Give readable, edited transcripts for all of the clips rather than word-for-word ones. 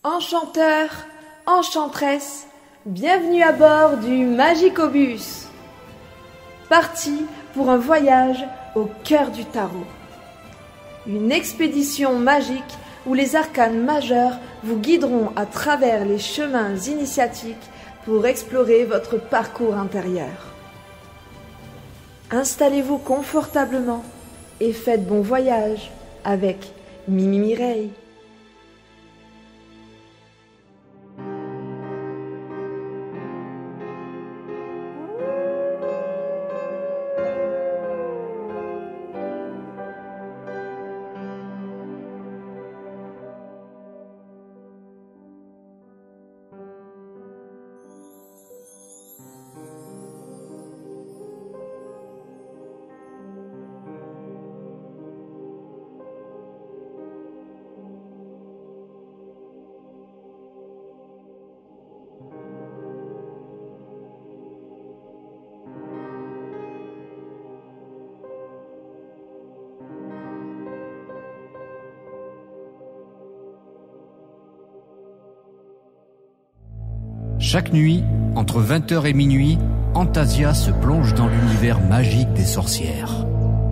Enchanteurs, enchantresses, bienvenue à bord du Magicobus. Parti pour un voyage au cœur du tarot. Une expédition magique où les arcanes majeurs vous guideront à travers les chemins initiatiques pour explorer votre parcours intérieur. Installez-vous confortablement et faites bon voyage avec Mimi Mireille. Chaque nuit, entre 20h et minuit, Antasia se plonge dans l'univers magique des sorcières.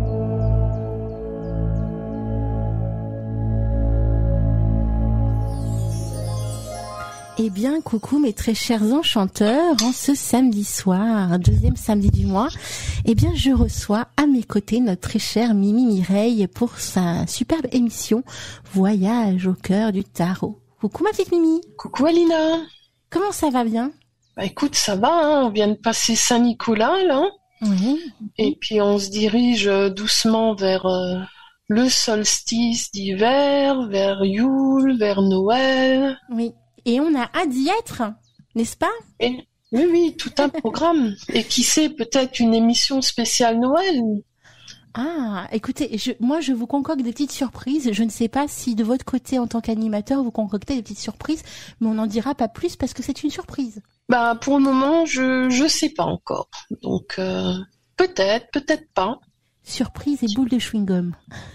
Eh bien, coucou mes très chers enchanteurs, en ce samedi soir, deuxième samedi du mois, eh bien, je reçois à mes côtés notre très chère Mimi Mireille pour sa superbe émission Voyage au cœur du tarot. Coucou ma petite Mimi. Coucou Alina. Comment ça va bien? Bah écoute, ça va, hein, on vient de passer Saint-Nicolas, là. Oui. Et puis on se dirige doucement vers le solstice d'hiver, vers Yule, vers Noël. Oui. Et on a hâte d'y être, n'est-ce pas? Et, oui, tout un programme. Et qui sait, peut-être une émission spéciale Noël. Ah, écoutez, moi je vous concocte des petites surprises. Je ne sais pas si de votre côté en tant qu'animateur vous concoctez des petites surprises, mais on n'en dira pas plus parce que c'est une surprise. Bah pour le moment, je sais pas encore. Donc peut-être pas. Surprise et boule de chewing-gum.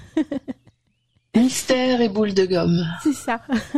Mystère et boule de gomme. C'est ça.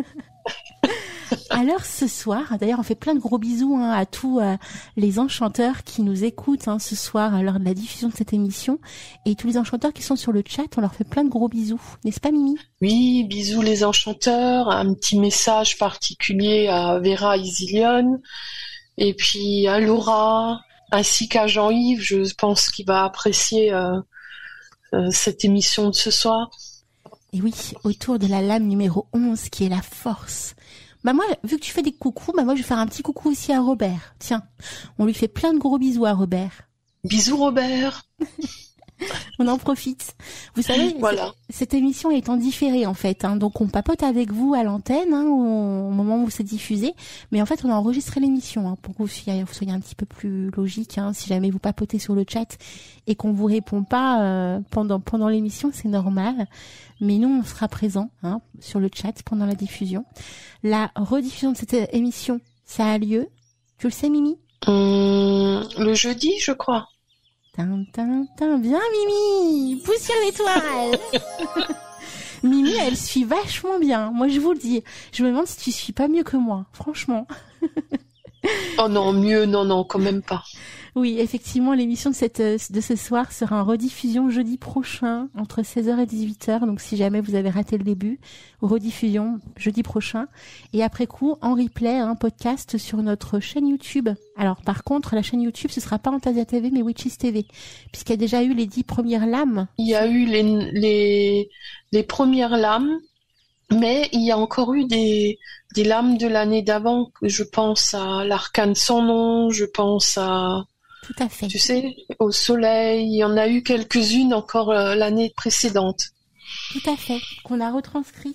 Alors ce soir, d'ailleurs on fait plein de gros bisous à tous les enchanteurs qui nous écoutent ce soir lors de la diffusion de cette émission, et tous les enchanteurs qui sont sur le chat, on leur fait plein de gros bisous, n'est-ce pas Mimi? Oui, bisous les enchanteurs, un petit message particulier à Vera Isilion, et puis à Laura, ainsi qu'à Jean-Yves, je pense qu'il va apprécier cette émission de ce soir. Et oui, autour de la lame numéro 11 qui est la force. Bah moi, vu que tu fais des coucous, moi je vais faire un petit coucou aussi à Robert. Tiens, on lui fait plein de gros bisous à Robert. Bisous Robert. On en profite. Vous savez, voilà. Cette émission est en différé en fait, donc on papote avec vous à l'antenne au moment où c'est diffusé, mais en fait on a enregistré l'émission pour que vous soyez un petit peu plus logique. Si jamais vous papotez sur le chat et qu'on vous répond pas pendant l'émission, c'est normal. Mais nous on sera présent sur le chat pendant la diffusion. La rediffusion de cette émission, ça a lieu. Tu le sais Mimi? Le jeudi, je crois. Viens Mimi, poussière d'étoile. Mimi, elle suit vachement bien. Moi, je vous le dis. Je me demande si tu suis pas mieux que moi, franchement. Oh non, mieux, non, quand même pas. Oui, effectivement, l'émission de ce soir sera en rediffusion jeudi prochain, entre 16h et 18h. Donc, si jamais vous avez raté le début, rediffusion jeudi prochain. Et après coup, en replay, podcast sur notre chaîne YouTube. Alors, par contre, la chaîne YouTube, ce sera pas Antasia TV, mais Witches TV. Puisqu'il y a déjà eu les 10 premières lames. Il y a eu les premières lames. Mais il y a encore eu des lames de l'année d'avant. Je pense à l'arcane sans nom, je pense à... Tout à fait. Tu sais, au soleil, il y en a eu quelques-unes encore l'année précédente. Tout à fait, qu'on a retranscrit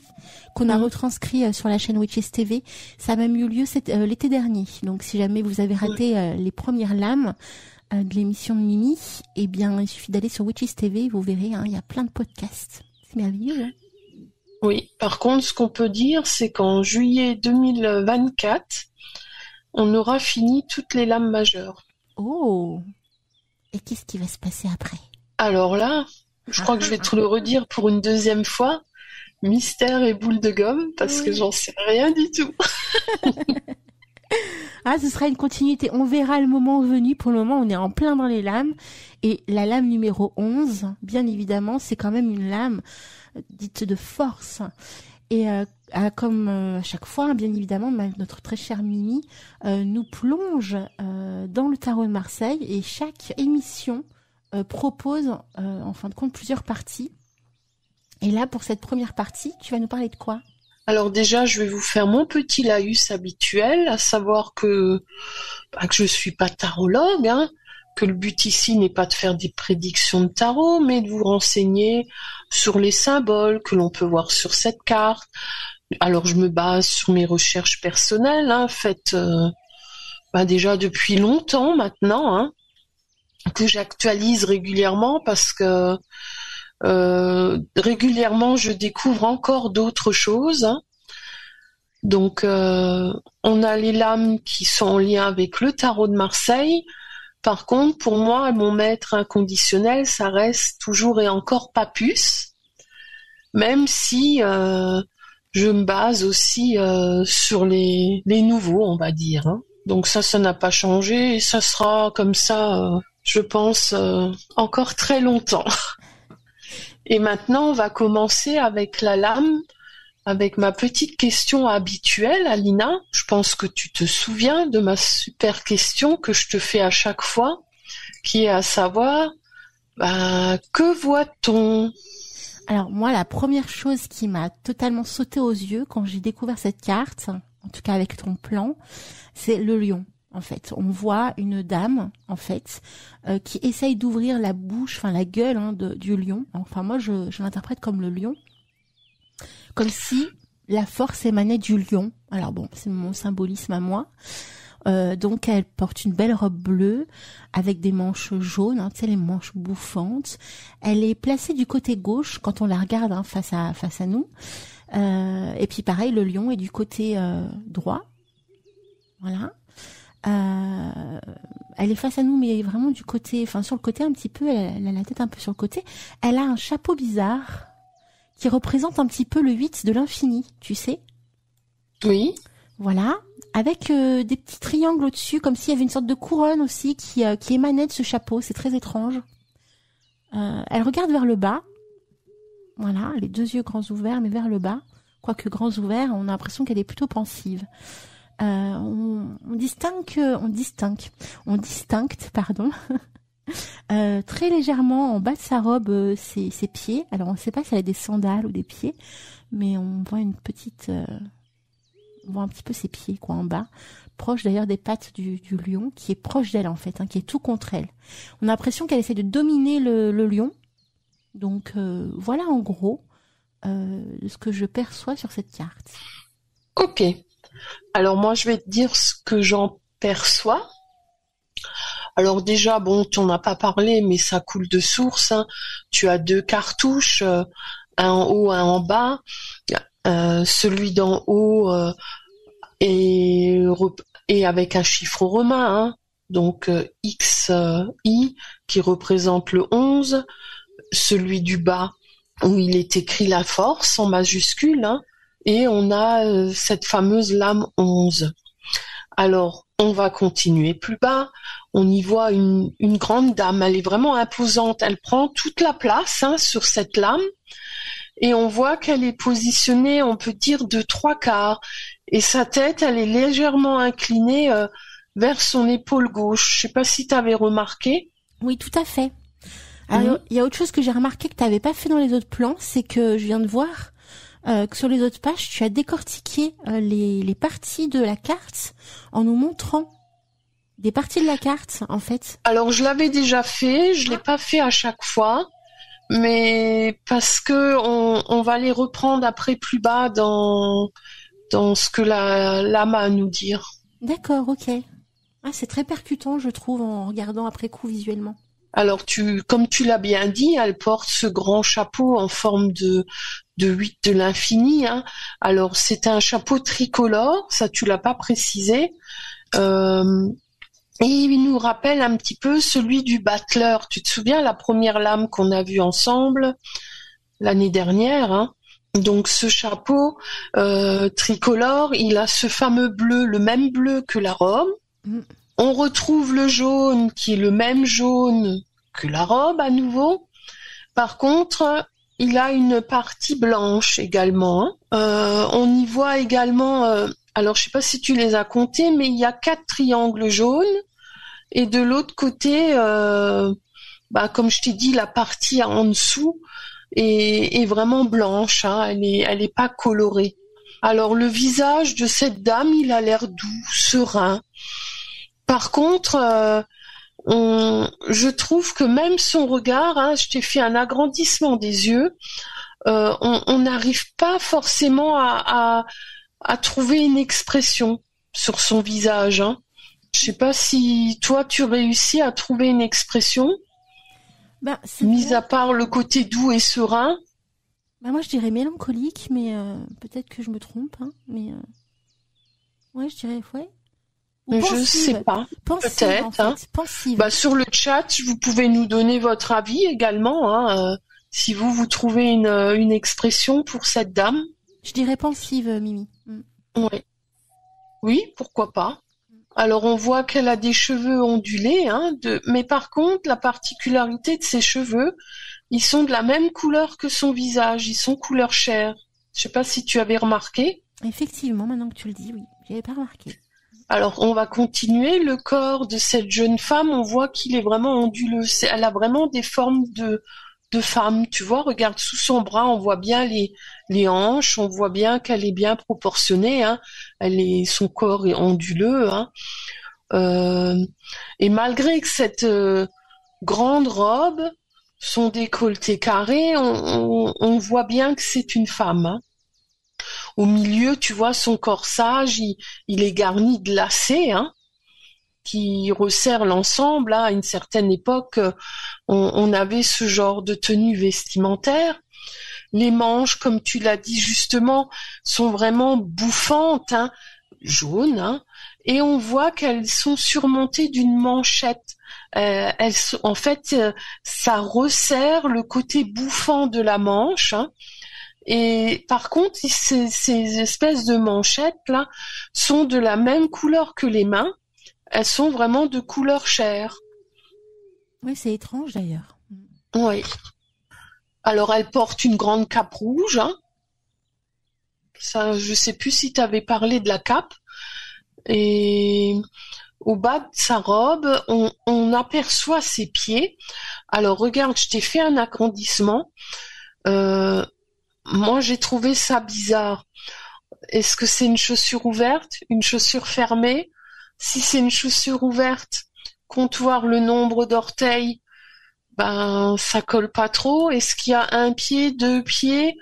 sur la chaîne Witches TV. Ça a même eu lieu l'été dernier. Donc si jamais vous avez raté les premières lames de l'émission de Mimi, eh bien il suffit d'aller sur Witches TV, vous verrez, il y a plein de podcasts. C'est merveilleux, hein? Oui, par contre, ce qu'on peut dire, c'est qu'en juillet 2024, on aura fini toutes les lames majeures. Oh! Et qu'est-ce qui va se passer après? Alors là, je crois que je vais te le redire pour une deuxième fois, Mystère et boule de gomme, parce que j'en sais rien du tout. Ah, ce sera une continuité. On verra le moment venu. Pour le moment, on est en plein dans les lames. Et la lame numéro 11, bien évidemment, c'est quand même une lame dite de force. Et comme à chaque fois, bien évidemment, notre très chère Mimi nous plonge dans le tarot de Marseille. Et chaque émission propose, en fin de compte, plusieurs parties. Et là, pour cette première partie, tu vas nous parler de quoi ? Alors déjà, je vais vous faire mon petit laïus habituel, à savoir que je suis pas tarologue, hein, que le but ici n'est pas de faire des prédictions de tarot, mais de vous renseigner sur les symboles que l'on peut voir sur cette carte. Alors je me base sur mes recherches personnelles, hein, faites déjà depuis longtemps maintenant, hein, que j'actualise régulièrement parce que régulièrement je découvre encore d'autres choses, hein. Donc on a les lames qui sont en lien avec le tarot de Marseille. Par contre, pour moi, mon maître inconditionnel, ça reste toujours et encore Papus, même si je me base aussi sur les nouveaux, on va dire, hein. Donc ça n'a pas changé et ça sera comme ça, je pense, encore très longtemps. Et maintenant, on va commencer avec la lame, avec ma petite question habituelle, Alina. Je pense que tu te souviens de ma super question que je te fais à chaque fois, qui est à savoir, que voit-on ? Alors moi, la première chose qui m'a totalement sauté aux yeux quand j'ai découvert cette carte, en tout cas avec ton plan, c'est le lion. En fait, on voit une dame, en fait, qui essaye d'ouvrir la bouche, enfin la gueule du lion. Enfin, moi, je l'interprète comme le lion, comme si la force émanait du lion. Alors bon, c'est mon symbolisme à moi. Donc, elle porte une belle robe bleue avec des manches jaunes, hein, tu sais, les manches bouffantes. Elle est placée du côté gauche quand on la regarde, hein, face à nous. Et puis, pareil, le lion est du côté droit. Voilà. Elle est face à nous, mais vraiment du côté, enfin sur le côté un petit peu, elle a la tête un peu sur le côté. Elle a un chapeau bizarre qui représente un petit peu le 8 de l'infini, tu sais ? Oui. Voilà, avec des petits triangles au-dessus, comme s'il y avait une sorte de couronne aussi qui émanait de ce chapeau. C'est très étrange. Elle regarde vers le bas. Voilà, les deux yeux grands ouverts, mais vers le bas. Quoique grands ouverts, on a l'impression qu'elle est plutôt pensive. On distincte, très légèrement en bas de sa robe ses pieds. Alors on ne sait pas si elle a des sandales ou des pieds, mais on voit on voit un petit peu ses pieds quoi en bas, proche d'ailleurs des pattes du lion, qui est proche d'elle en fait, hein, qui est tout contre elle. On a l'impression qu'elle essaie de dominer le lion. Donc voilà en gros ce que je perçois sur cette carte. Ok. Alors moi, je vais te dire ce que j'en perçois. Alors déjà, bon, tu n'en as pas parlé, mais ça coule de source, hein. Tu as deux cartouches, un en haut, un en bas. Celui d'en haut est avec un chiffre romain, hein. Donc XI qui représente le 11. Celui du bas où il est écrit la force en majuscule, hein. Et on a cette fameuse lame 11. Alors, on va continuer plus bas. On y voit une grande dame. Elle est vraiment imposante. Elle prend toute la place, hein, sur cette lame. Et on voit qu'elle est positionnée, on peut dire, de 3/4. Et sa tête, elle est légèrement inclinée vers son épaule gauche. Je sais pas si tu avais remarqué. Oui, tout à fait. Alors, il y a autre chose que j'ai remarqué que tu n'avais pas fait dans les autres plans, c'est que je viens de voir que sur les autres pages, tu as décortiqué les parties de la carte en nous montrant des parties de la carte, en fait. Alors, je l'avais déjà fait, je l'ai pas fait à chaque fois, mais parce que on va les reprendre après plus bas dans ce que la lame a à nous dire. D'accord, ok. Ah, c'est très percutant, je trouve, en regardant après coup visuellement. Alors, comme tu l'as bien dit, elle porte ce grand chapeau en forme de 8 de l'infini, hein. Alors, c'est un chapeau tricolore, ça tu l'as pas précisé. Et il nous rappelle un petit peu celui du battleur. Tu te souviens, la première lame qu'on a vue ensemble l'année dernière, hein, Donc ce chapeau tricolore, il a ce fameux bleu, le même bleu que la robe. On retrouve le jaune qui est le même jaune que la robe à nouveau. Par contre, il a une partie blanche également. On y voit également, alors je sais pas si tu les as comptés, mais il y a 4 triangles jaunes. Et de l'autre côté, comme je t'ai dit, la partie en dessous est vraiment blanche, hein, elle est pas colorée. Alors le visage de cette dame, il a l'air doux, serein. Par contre, je trouve que même son regard, hein, je t'ai fait un agrandissement des yeux, on n'arrive pas forcément à trouver une expression sur son visage. Hein. Je sais pas si toi tu réussis à trouver une expression. Mis à part le côté doux et serein. Moi je dirais mélancolique, mais peut-être que je me trompe, hein, mais ouais, je dirais ouais. Ou pensive. Je sais pas. Pensive, peut-être. En fait. Hein. Pensive. Sur le chat, vous pouvez nous donner votre avis également, hein, si vous trouvez une expression pour cette dame. Je dirais pensive, Mimi. Oui. Oui, pourquoi pas. Alors on voit qu'elle a des cheveux ondulés, hein, mais par contre la particularité de ses cheveux, ils sont de la même couleur que son visage, ils sont couleur chair. Je sais pas si tu avais remarqué. Effectivement, maintenant que tu le dis, oui, j'avais pas remarqué. Alors on va continuer. Le corps de cette jeune femme, on voit qu'il est vraiment onduleux. Elle a vraiment des formes de femme, tu vois. Regarde sous son bras, on voit bien les hanches, on voit bien qu'elle est bien proportionnée. Hein. Son corps est onduleux. Hein. Et malgré que cette grande robe, son décolleté carré, on voit bien que c'est une femme. Hein. Au milieu, tu vois, son corsage, il est garni de lacets, hein, qui resserrent l'ensemble. Hein. À une certaine époque, on avait ce genre de tenue vestimentaire. Les manches, comme tu l'as dit justement, sont vraiment bouffantes, hein, jaunes, hein, et on voit qu'elles sont surmontées d'une manchette. En fait, ça resserre le côté bouffant de la manche. Hein. Et par contre, ces espèces de manchettes là sont de la même couleur que les mains. Elles sont vraiment de couleur chair. Oui, c'est étrange d'ailleurs. Oui. Alors, elle porte une grande cape rouge. Hein. Ça, je sais plus si tu avais parlé de la cape. Et au bas de sa robe, on aperçoit ses pieds. Alors, regarde, je t'ai fait un agrandissement. Moi, j'ai trouvé ça bizarre. Est-ce que c'est une chaussure ouverte, une chaussure fermée? Si c'est une chaussure ouverte, compte voir le nombre d'orteils, ça colle pas trop. Est-ce qu'il y a un pied, 2 pieds?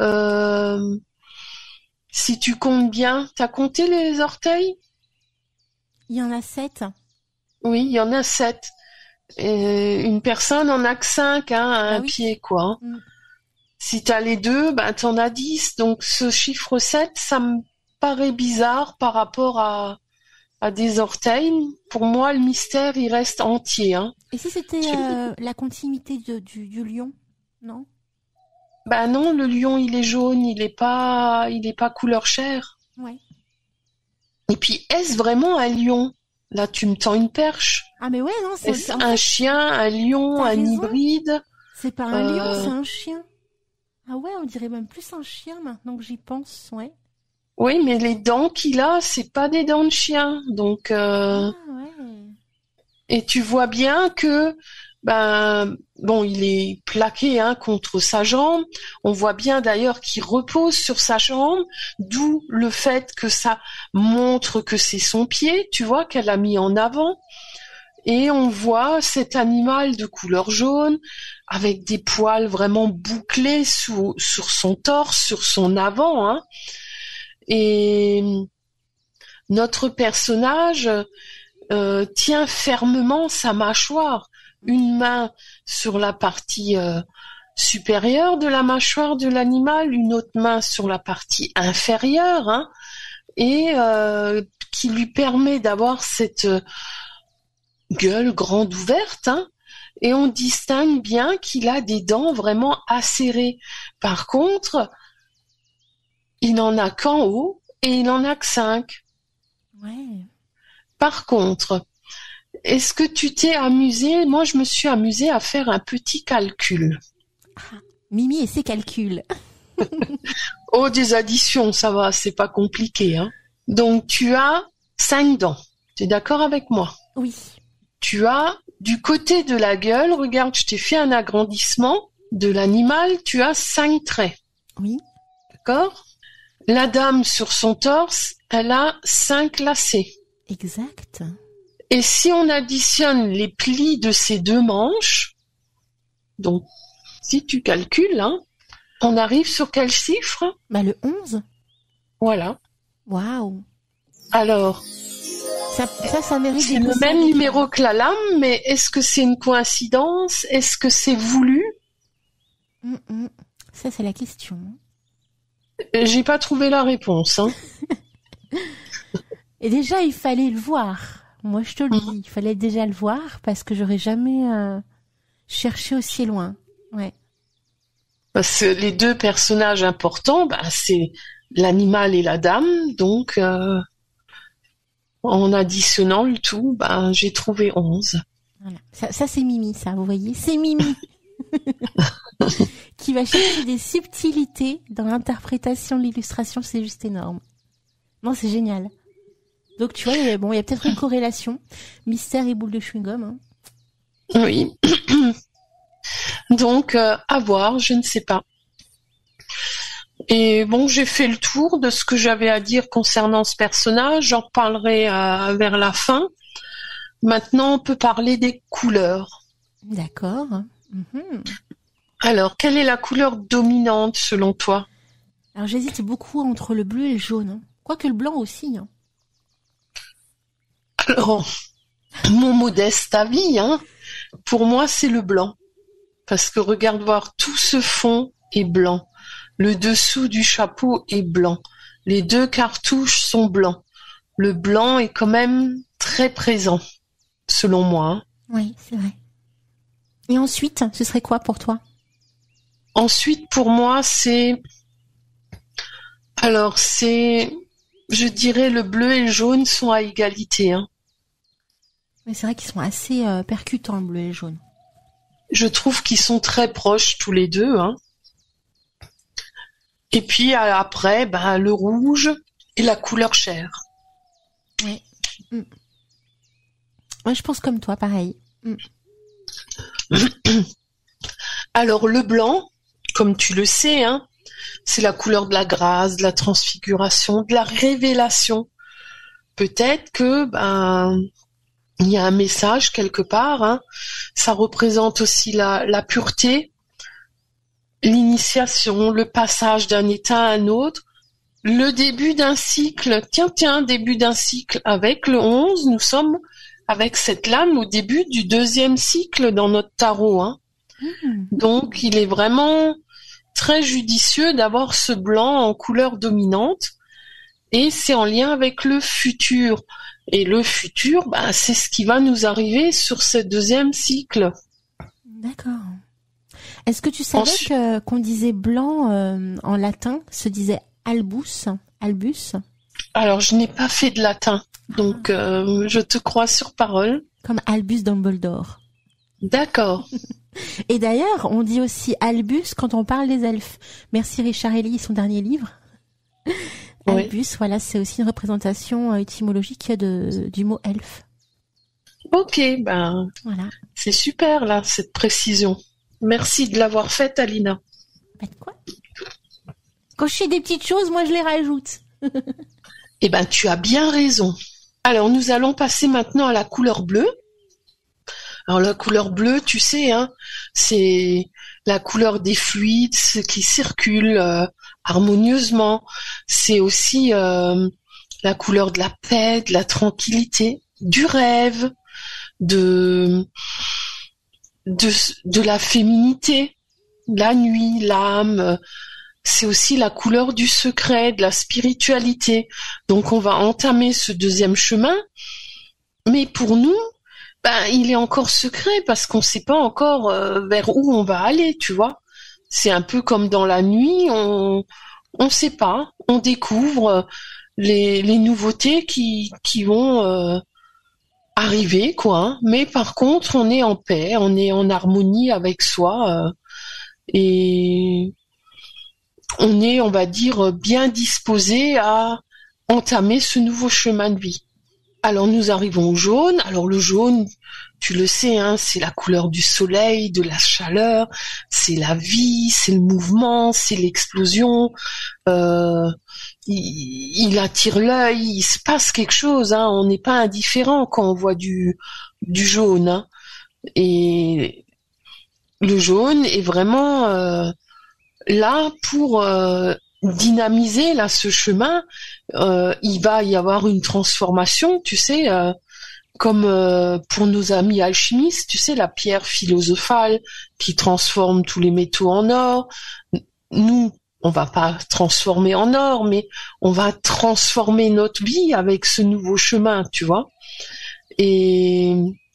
Si tu comptes bien, t'as compté les orteils? Il y en a 7. Oui, il y en a 7. Et une personne en a que 5, hein, à un pied, quoi. Si t'as les 2, t'en as 10. Donc ce chiffre 7, ça me paraît bizarre par rapport à des orteils. Pour moi, le mystère, il reste entier. Hein. Et si c'était la continuité du lion, non? Non, le lion, il est jaune, il est pas couleur chair. Ouais. Et puis, est-ce vraiment un lion? Là, tu me tends une perche. Ah mais ouais, non, c'est un chien, un lion, un hybride. C'est pas un lion, c'est un chien. Ah ouais, on dirait même plus un chien maintenant que j'y pense, ouais. Oui, mais les dents qu'il a, c'est pas des dents de chien, donc. Ouais. Et tu vois bien que, il est plaqué, hein, contre sa jambe. On voit bien d'ailleurs qu'il repose sur sa jambe, d'où le fait que ça montre que c'est son pied. Tu vois qu'elle a mis en avant. Et on voit cet animal de couleur jaune avec des poils vraiment bouclés sur son torse, sur son avant, hein. Et notre personnage tient fermement sa mâchoire, une main sur la partie supérieure de la mâchoire de l'animal, une autre main sur la partie inférieure, hein, et qui lui permet d'avoir cette gueule grande ouverte, hein, et on distingue bien qu'il a des dents vraiment acérées. Par contre, il n'en a qu'en haut et il n'en a que 5. Ouais. Par contre, est-ce que tu t'es amusé? Moi, je me suis amusée à faire un petit calcul. Mimi et ses calculs. Oh, des additions, ça va, c'est pas compliqué, hein. Donc, tu as 5 dents. Tu es d'accord avec moi? Oui. Tu as, du côté de la gueule, regarde, je t'ai fait un agrandissement de l'animal, tu as 5 traits. Oui. D'accord? La dame, sur son torse, elle a 5 lacets. Exact. Et si on additionne les plis de ces 2 manches, donc, si tu calcules, hein, on arrive sur quel chiffre? Bah, le 11. Voilà. Waouh. Alors, Ça mérite c'est des le pouces même avec. numéro que la lame, mais est-ce que c'est une coïncidence? Est-ce que c'est voulu? Ça, c'est la question. J'ai pas trouvé la réponse, hein. Et déjà, il fallait le voir. Moi, je te le dis, il fallait déjà le voir parce que j'aurais jamais cherché aussi loin. Ouais. Parce que les 2 personnages importants, bah, c'est l'animal et la dame, donc en additionnant le tout, bah, j'ai trouvé 11. Voilà. Ça c'est Mimi, ça, vous voyez, c'est Mimi qui va chercher des subtilités dans l'interprétation de l'illustration, c'est juste énorme. Non, c'est génial. Donc tu vois, il y a peut-être une corrélation, mystère et boule de chewing-gum. Hein. Oui. Donc, à voir, je ne sais pas. Et bon, j'ai fait le tour de ce que j'avais à dire concernant ce personnage. J'en reparlerai vers la fin. Maintenant, on peut parler des couleurs. D'accord. Mhm. Alors, quelle est la couleur dominante selon toi? Alors j'hésite beaucoup entre le bleu et le jaune. Hein. Quoique le blanc aussi. Hein. Alors, mon modeste avis, hein, pour moi, c'est le blanc. Parce que regarde voir, tout ce fond est blanc. Le dessous du chapeau est blanc. Les 2 cartouches sont blancs. Le blanc est quand même très présent, selon moi. Hein. Oui, c'est vrai. Et ensuite, ce serait quoi pour toi? Ensuite, pour moi, c'est... Alors, c'est... Je dirais le bleu et le jaune sont à égalité. Hein. Mais c'est vrai qu'ils sont assez percutants, le bleu et le jaune. Je trouve qu'ils sont très proches tous les 2. Hein. Et puis après, ben, le rouge et la couleur chair. Ouais. Moi, je pense comme toi, pareil. Alors le blanc, comme tu le sais, hein, c'est la couleur de la grâce, de la transfiguration, de la révélation. Peut-être que il y a un message quelque part. Hein. Ça représente aussi la pureté, l'initiation, le passage d'un état à un autre, le début d'un cycle. Tiens, début d'un cycle. Avec le 11, nous sommes avec cette lame au début du 2e cycle dans notre tarot. Hein. Donc, il est vraiment très judicieux d'avoir ce blanc en couleur dominante et c'est en lien avec le futur. Et le futur, c'est ce qui va nous arriver sur ce 2e cycle. D'accord. Est-ce que tu savais qu'on disait blanc en latin se disait albus? Alors, je n'ai pas fait de latin, donc je te crois sur parole. Comme Albus Dumbledore. D'accord. Et d'ailleurs, on dit aussi Albus quand on parle des elfes. Merci Richard Ely, son dernier livre. Oui. Albus, voilà, c'est aussi une représentation étymologique du mot elfe. Ok, voilà. C'est super là, cette précision. Merci de l'avoir faite, Alina. Pas de quoi. Quand je fais des petites choses, moi je les rajoute. Eh ben, tu as bien raison. Alors, nous allons passer maintenant à la couleur bleue. Alors, la couleur bleue, tu sais, hein, c'est la couleur des fluides, ce qui circule harmonieusement. C'est aussi la couleur de la paix, de la tranquillité, du rêve, de la féminité, la nuit, l'âme. C'est aussi la couleur du secret, de la spiritualité. Donc on va entamer ce 2e chemin, mais pour nous, il est encore secret parce qu'on ne sait pas encore vers où on va aller, tu vois. C'est un peu comme dans la nuit, on on sait pas. On découvre les nouveautés qui vont arriver, quoi. Hein. Mais par contre, on est en paix, on est en harmonie avec soi et on est, on va dire, bien disposé à entamer ce nouveau chemin de vie. Alors nous arrivons au jaune. Alors le jaune, tu le sais, hein, c'est la couleur du soleil, de la chaleur, c'est la vie, c'est le mouvement, c'est l'explosion. Il attire l'œil, il se passe quelque chose. Hein, on n'est pas indifférent quand on voit du jaune. Hein. Et le jaune est vraiment là pour dynamiser là ce chemin. Il va y avoir une transformation, tu sais. Comme pour nos amis alchimistes, tu sais, la pierre philosophale qui transforme tous les métaux en or. Nous, on va pas transformer en or, mais on va transformer notre vie avec ce nouveau chemin, tu vois. Et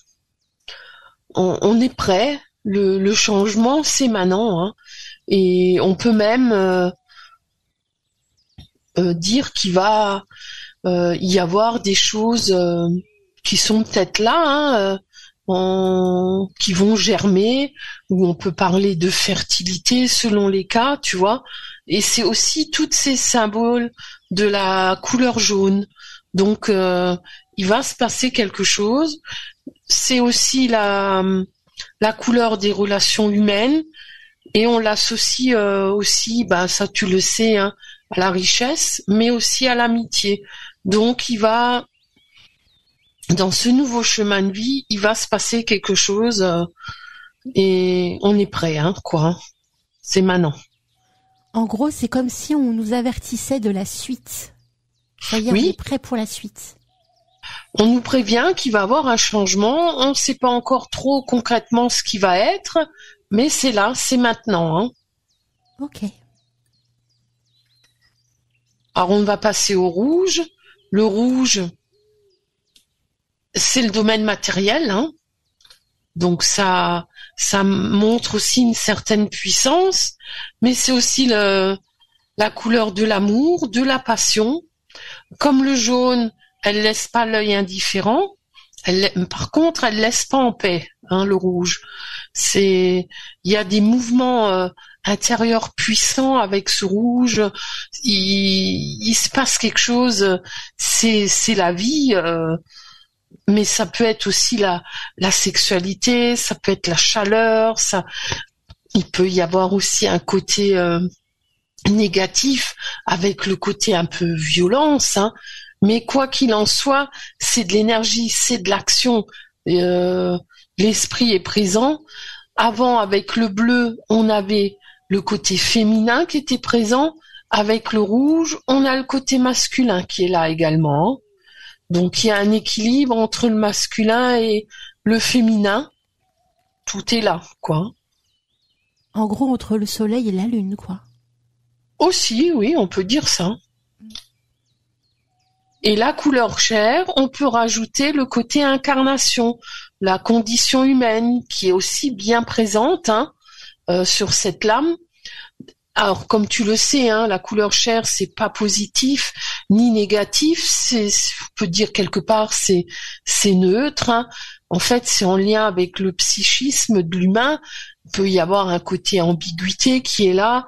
on est prêt. Le changement, c'est maintenant. Hein. Et on peut même dire qu'il va y avoir des choses qui sont peut-être là, hein, qui vont germer, où on peut parler de fertilité selon les cas, tu vois. Et c'est aussi tous ces symboles de la couleur jaune. Donc, il va se passer quelque chose. C'est aussi la couleur des relations humaines, et on l'associe aussi, ça tu le sais, hein, à la richesse, mais aussi à l'amitié. Donc, dans ce nouveau chemin de vie, il va se passer quelque chose et on est prêt, hein, quoi. C'est maintenant. En gros, c'est comme si on nous avertissait de la suite. C'est-à-dire, oui. On est prêt pour la suite. On nous prévient qu'il va y avoir un changement. On ne sait pas encore trop concrètement ce qui va être, mais c'est là, c'est maintenant. Hein. Ok. Alors, on va passer au rouge. Le rouge, c'est le domaine matériel, hein. Donc ça montre aussi une certaine puissance, mais c'est aussi la couleur de l'amour, de la passion. Comme le jaune, elle laisse pas l'œil indifférent. Par contre, elle laisse pas en paix, hein, le rouge. Il y a des mouvements intérieurs puissants avec ce rouge. Il se passe quelque chose. C'est la vie. Mais ça peut être aussi la sexualité, ça peut être la chaleur, il peut y avoir aussi un côté négatif avec le côté un peu violence, hein. Mais quoi qu'il en soit, c'est de l'énergie, c'est de l'action. L'esprit est présent. Avant, avec le bleu, on avait le côté féminin qui était présent. Avec le rouge, on a le côté masculin qui est là également. Donc il y a un équilibre entre le masculin et le féminin. Tout est là, quoi. En gros, entre le soleil et la lune, quoi. Aussi, oui, on peut dire ça. Et la couleur chair, on peut rajouter le côté incarnation, la condition humaine qui est aussi bien présente, hein, sur cette lame. Alors, comme tu le sais, hein, la couleur chair, c'est pas positif ni négatif. On peut dire quelque part, c'est neutre. Hein. En fait, c'est en lien avec le psychisme de l'humain. Il peut y avoir un côté ambiguïté qui est là,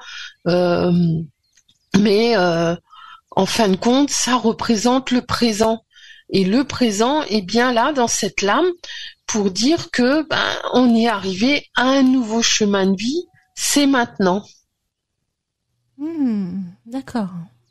mais en fin de compte, ça représente le présent. Et le présent est bien là dans cette lame pour dire que on est arrivé à un nouveau chemin de vie. C'est maintenant. D'accord.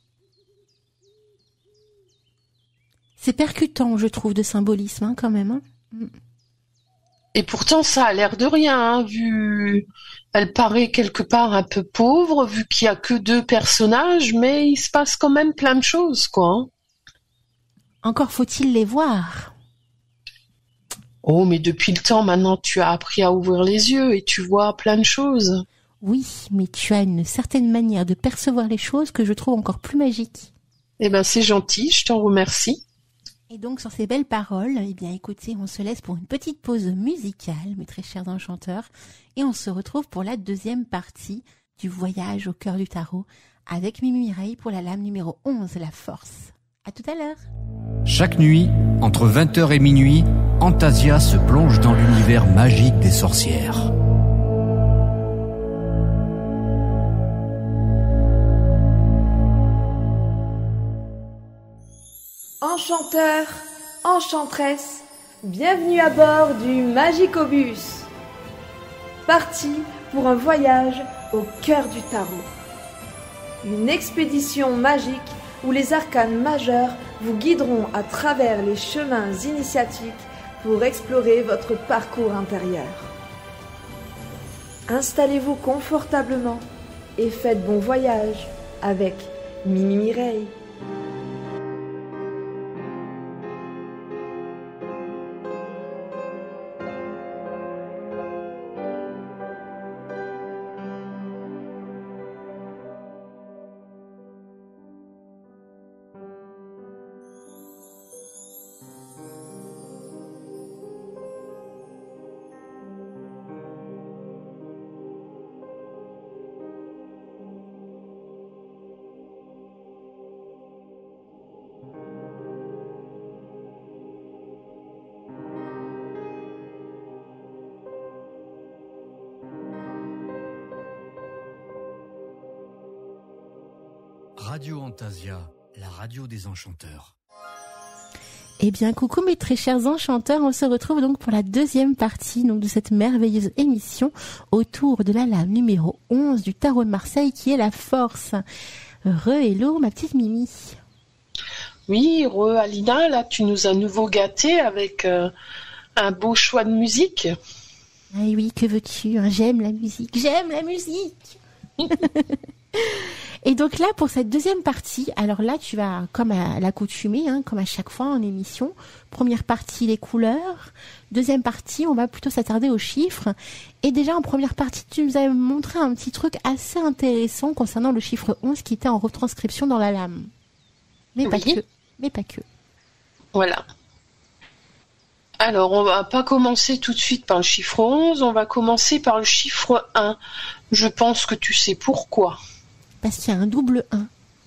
C'est percutant, je trouve, de symbolisme, hein, quand même. Hein. Et pourtant, ça a l'air de rien, hein, vu... Elle paraît quelque part un peu pauvre, vu qu'il y a que 2 personnages, mais il se passe quand même plein de choses, quoi. Hein. Encore faut-il les voir. Oh, mais depuis le temps, maintenant, tu as appris à ouvrir les yeux et tu vois plein de choses. Oui, mais tu as une certaine manière de percevoir les choses que je trouve encore plus magique. Eh ben, c'est gentil, je t'en remercie. Et donc, sur ces belles paroles, eh bien, écoutez, on se laisse pour une petite pause musicale, mes très chers enchanteurs, et on se retrouve pour la deuxième partie du voyage au cœur du tarot avec Mimi Mireille pour la lame numéro 11, la force. À tout à l'heure. Chaque nuit, entre 20h et minuit, Antasia se plonge dans l'univers magique des sorcières. Enchanteurs, enchanteresses, bienvenue à bord du Magicobus. Parti pour un voyage au cœur du tarot. Une expédition magique où les arcanes majeurs vous guideront à travers les chemins initiatiques pour explorer votre parcours intérieur. Installez-vous confortablement et faites bon voyage avec Mimi Mireille. Radio Antasia, la radio des enchanteurs. Eh bien, coucou mes très chers enchanteurs, on se retrouve donc pour la deuxième partie donc, de cette merveilleuse émission autour de la lame numéro 11 du tarot de Marseille qui est la force. Hello, ma petite Mimi. Oui, Alina, là tu nous as nouveau gâtés avec un beau choix de musique. Ah oui, que veux-tu, hein, j'aime la musique. Et donc là, pour cette deuxième partie, alors là, tu vas, comme à l'accoutumée, hein, comme à chaque fois en émission, première partie, les couleurs. Deuxième partie, on va plutôt s'attarder aux chiffres. Et déjà, en première partie, tu nous as montré un petit truc assez intéressant concernant le chiffre 11 qui était en retranscription dans la lame. Mais pas que. Voilà. Alors, on va pas commencer tout de suite par le chiffre 11, on va commencer par le chiffre 1. Je pense que tu sais pourquoi. Parce qu'il y a un double 1.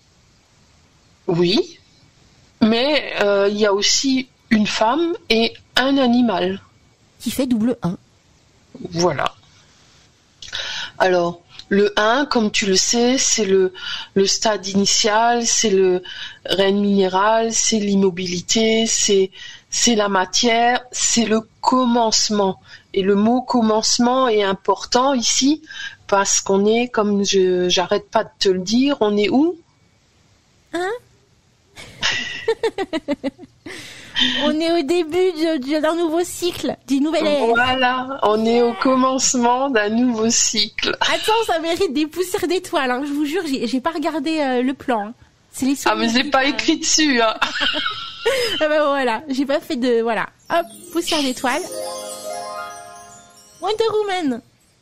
Oui, mais il y a aussi une femme et un animal. Qui fait double 1. Voilà. Alors, le 1, comme tu le sais, c'est le stade initial, c'est le règne minéral, c'est l'immobilité, c'est la matière, c'est le commencement. Et le mot commencement est important ici, parce qu'on est, comme j'arrête pas de te le dire, on est où ? Hein ? On est au début d'un nouveau cycle, d'une nouvelle ère. Voilà, on est au commencement d'un nouveau cycle. Attends, ça mérite des poussières d'étoiles, hein. Je vous jure, j'ai pas regardé le plan. Hein. C'est les mais c'est pas écrit dessus. Hein. Ah ben voilà, j'ai pas fait de... Voilà, hop, poussière d'étoiles. Wonder Woman.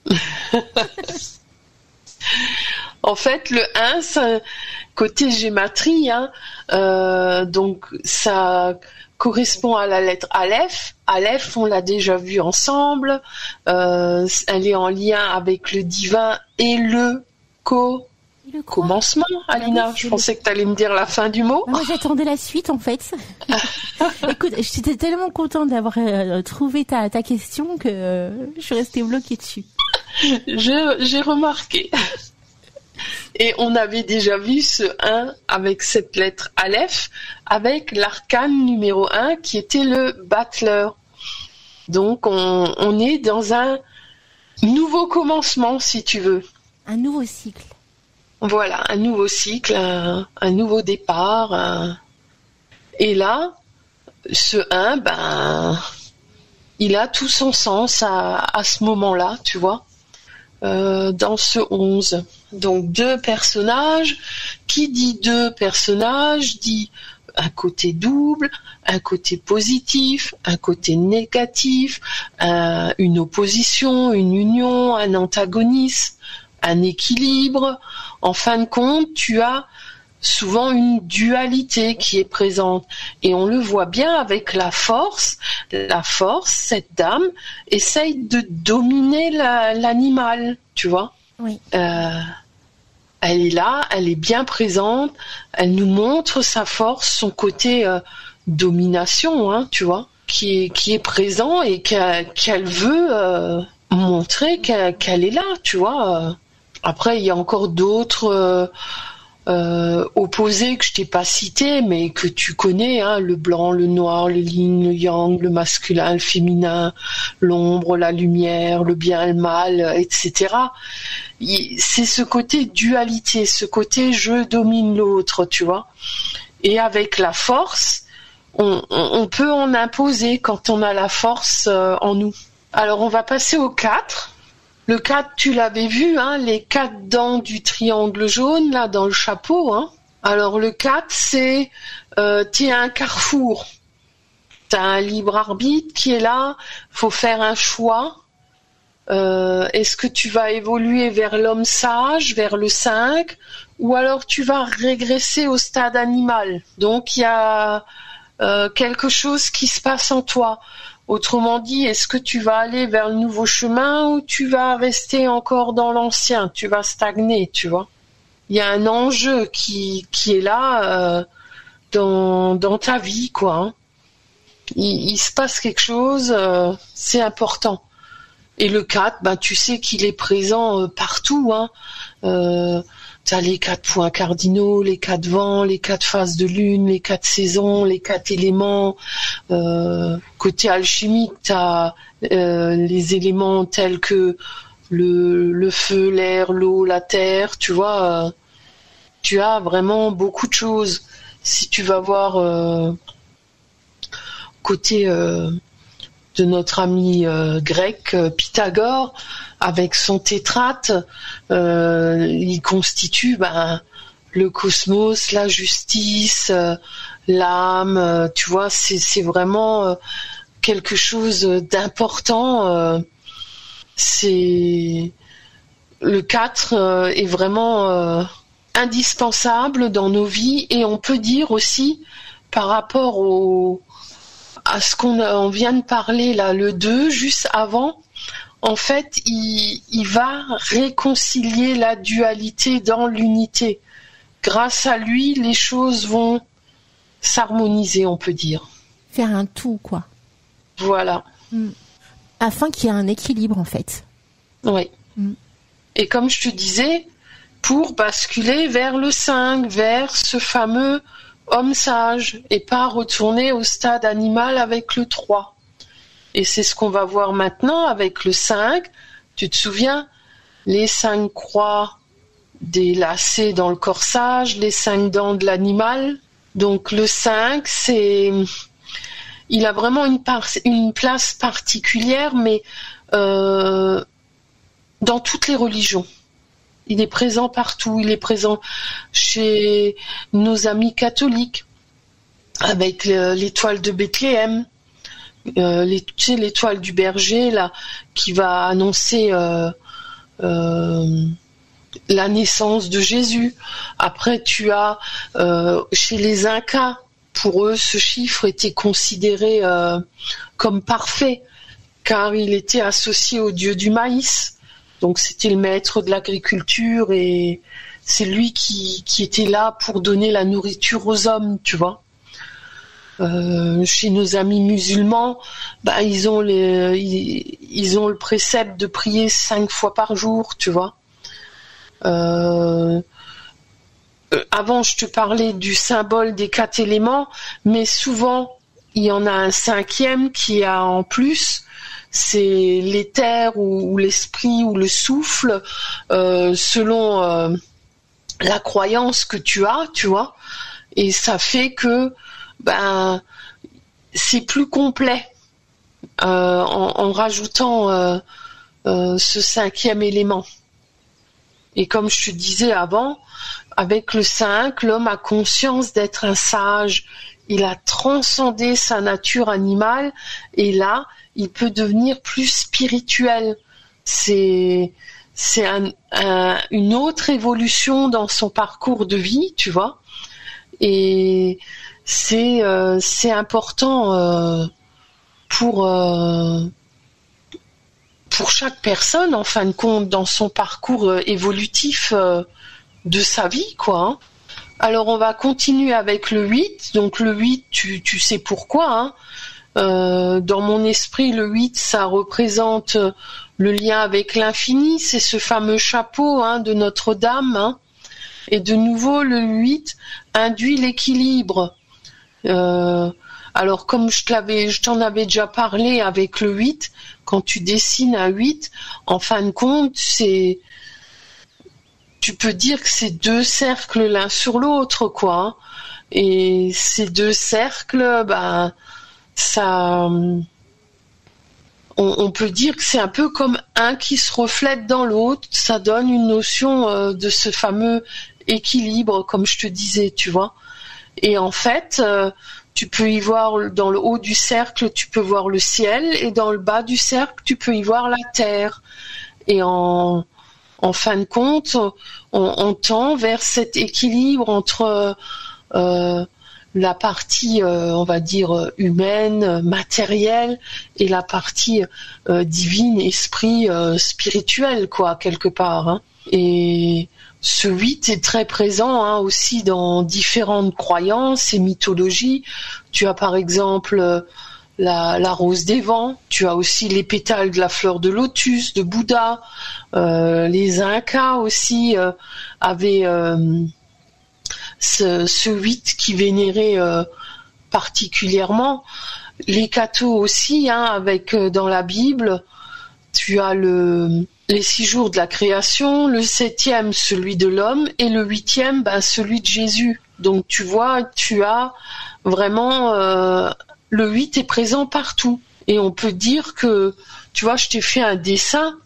En fait, le 1, c'est côté gématrie, hein, donc ça correspond à la lettre Aleph. Aleph, on l'a déjà vu ensemble, elle est en lien avec le divin et le commencement, Alina. Je pensais que tu allais me dire la fin du mot. Moi, j'attendais la suite, en fait. Écoute, j'étais tellement contente d'avoir trouvé ta question que je suis restée bloquée dessus. J'ai remarqué. Et on avait déjà vu ce 1 avec cette lettre Aleph, avec l'arcane numéro 1 qui était le battleur. Donc on est dans un nouveau commencement, si tu veux. Un nouveau cycle. Voilà, un nouveau cycle, un nouveau départ. Et là, ce 1, il a tout son sens à ce moment-là, tu vois. Dans ce 11. Donc 2 personnages. Qui dit 2 personnages dit un côté double, un côté positif, un côté négatif, une opposition, une union, un antagonisme, un équilibre. En fin de compte, tu as souvent une dualité qui est présente. Et on le voit bien avec la force. La force, cette dame, essaye de dominer l'animal, tu vois. Oui. elle est là, elle est bien présente, elle nous montre sa force, son côté domination, hein, tu vois, qui est présent et qu'elle veut montrer qu'elle est là, tu vois. Après, il y a encore d'autres opposés que je t'ai pas cités, mais que tu connais, hein, le blanc, le noir, le yin, le yang, le masculin, le féminin, l'ombre, la lumière, le bien, le mal, etc. C'est ce côté dualité, ce côté je domine l'autre, tu vois. Et avec la force, on peut en imposer quand on a la force en nous. Alors on va passer au 4. Le 4, tu l'avais vu, hein, les 4 dents du triangle jaune, là, dans le chapeau. Hein. Alors, le 4, c'est, t'es à un carrefour. T'as un libre arbitre qui est là. Faut faire un choix. Est-ce que tu vas évoluer vers l'homme sage, vers le 5, ou alors tu vas régresser au stade animal. Donc, il y a quelque chose qui se passe en toi. Autrement dit, est-ce que tu vas aller vers le nouveau chemin ou tu vas rester encore dans l'ancien? Tu vas stagner, tu vois. Il y a un enjeu qui est là dans ta vie, quoi. Hein. Il se passe quelque chose, c'est important. Et le 4, ben, tu sais qu'il est présent partout. Hein. Tu as les 4 points cardinaux, les 4 vents, les 4 phases de lune, les 4 saisons, les 4 éléments. Côté alchimique, tu as les éléments tels que le feu, l'air, l'eau, la terre. Tu vois, tu as vraiment beaucoup de choses. Si tu vas voir côté de notre ami grec Pythagore, avec son tétrate, il constitue le cosmos, la justice, l'âme, tu vois, c'est vraiment quelque chose d'important. C'est le 4 est vraiment indispensable dans nos vies, et on peut dire aussi par rapport à ce qu'on vient de parler là, le 2, juste avant, en fait, il va réconcilier la dualité dans l'unité. Grâce à lui, les choses vont s'harmoniser, on peut dire. Faire un tout, quoi. Voilà. Afin qu'il y ait un équilibre, en fait. Oui. Et comme je te disais, pour basculer vers le 5, vers ce fameux homme sage, et pas retourner au stade animal avec le 3. Et c'est ce qu'on va voir maintenant avec le 5. Tu te souviens, les 5 croix des lacets dans le corsage, les 5 dents de l'animal. Donc le 5, il a vraiment une place particulière, mais dans toutes les religions. Il est présent partout, il est présent chez nos amis catholiques, avec l'étoile de Bethléem, l'étoile du berger là, qui va annoncer la naissance de Jésus. Après, tu as chez les Incas, pour eux, ce chiffre était considéré comme parfait, car il était associé au dieu du maïs. Donc c'était le maître de l'agriculture, et c'est lui qui était là pour donner la nourriture aux hommes, tu vois. Chez nos amis musulmans, ils ont le précepte de prier 5 fois par jour, tu vois. Avant, je te parlais du symbole des 4 éléments, mais souvent, il y en a un 5e qui a en plus, c'est l'éther ou l'esprit ou le souffle, selon la croyance que tu as, tu vois. Et ça fait que c'est plus complet en rajoutant ce 5e élément. Et comme je te disais avant, avec le 5, l'homme a conscience d'être un sage. Il a transcendé sa nature animale, et là, il peut devenir plus spirituel. C'est une autre évolution dans son parcours de vie, tu vois. Et c'est important pour chaque personne, en fin de compte, dans son parcours évolutif de sa vie, quoi. Hein. Alors on va continuer avec le 8. Donc le 8, tu sais pourquoi. Hein. Dans mon esprit, le 8, ça représente le lien avec l'infini. C'est ce fameux chapeau de Notre-Dame. Hein. Et de nouveau, le 8 induit l'équilibre. Alors comme je t'en avais déjà parlé avec le 8, quand tu dessines un 8, en fin de compte, tu peux dire que c'est deux cercles l'un sur l'autre, quoi. Hein. Et ces deux cercles, ça, on peut dire que c'est un peu comme un qui se reflète dans l'autre. Ça donne une notion de ce fameux équilibre, comme je te disais, tu vois. Et en fait, tu peux y voir dans le haut du cercle, tu peux voir le ciel, et dans le bas du cercle, tu peux y voir la terre. Et en fin de compte, on tend vers cet équilibre entre la partie, on va dire, humaine, matérielle, et la partie divine, esprit, spirituel, quoi, quelque part. Hein. Et ce 8 est très présent aussi dans différentes croyances et mythologies. Tu as par exemple la rose des vents, tu as aussi les pétales de la fleur de lotus, de Bouddha. Les Incas aussi avaient ce 8 qui vénérait particulièrement. Les cathos aussi, avec dans la Bible, tu as les 6 jours de la création, le 7e celui de l'homme et le 8e celui de Jésus. Donc tu vois, tu as vraiment le 8 est présent partout. Et on peut dire que, tu vois, je t'ai fait un dessin.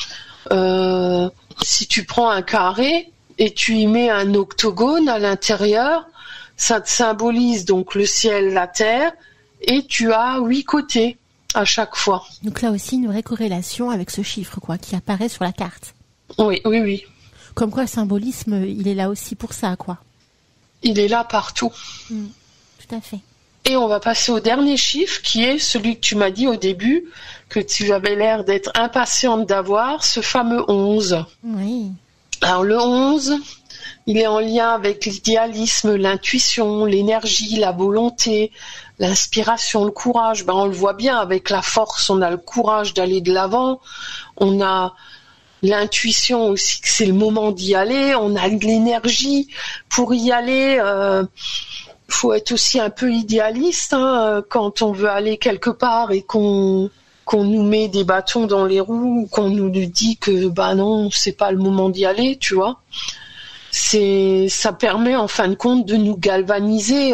Si tu prends un carré et tu y mets un octogone à l'intérieur, ça te symbolise donc le ciel, la terre, et tu as 8 côtés à chaque fois. Donc là aussi, une vraie corrélation avec ce chiffre, quoi, qui apparaît sur la carte. Oui. Comme quoi, le symbolisme, il est là aussi pour ça, quoi. Il est là partout. Tout à fait. Et on va passer au dernier chiffre, qui est celui que tu m'as dit au début, que tu avais l'air d'être impatiente d'avoir, ce fameux 11. Oui. Alors le 11, il est en lien avec l'idéalisme, l'intuition, l'énergie, la volonté, l'inspiration, le courage. On le voit bien avec la force, on a le courage d'aller de l'avant, on a l'intuition aussi que c'est le moment d'y aller, on a de l'énergie pour y aller. Faut être aussi un peu idéaliste quand on veut aller quelque part et qu'on nous met des bâtons dans les roues, ou qu'on nous dit que non, c'est pas le moment d'y aller, tu vois. Ça permet en fin de compte de nous galvaniser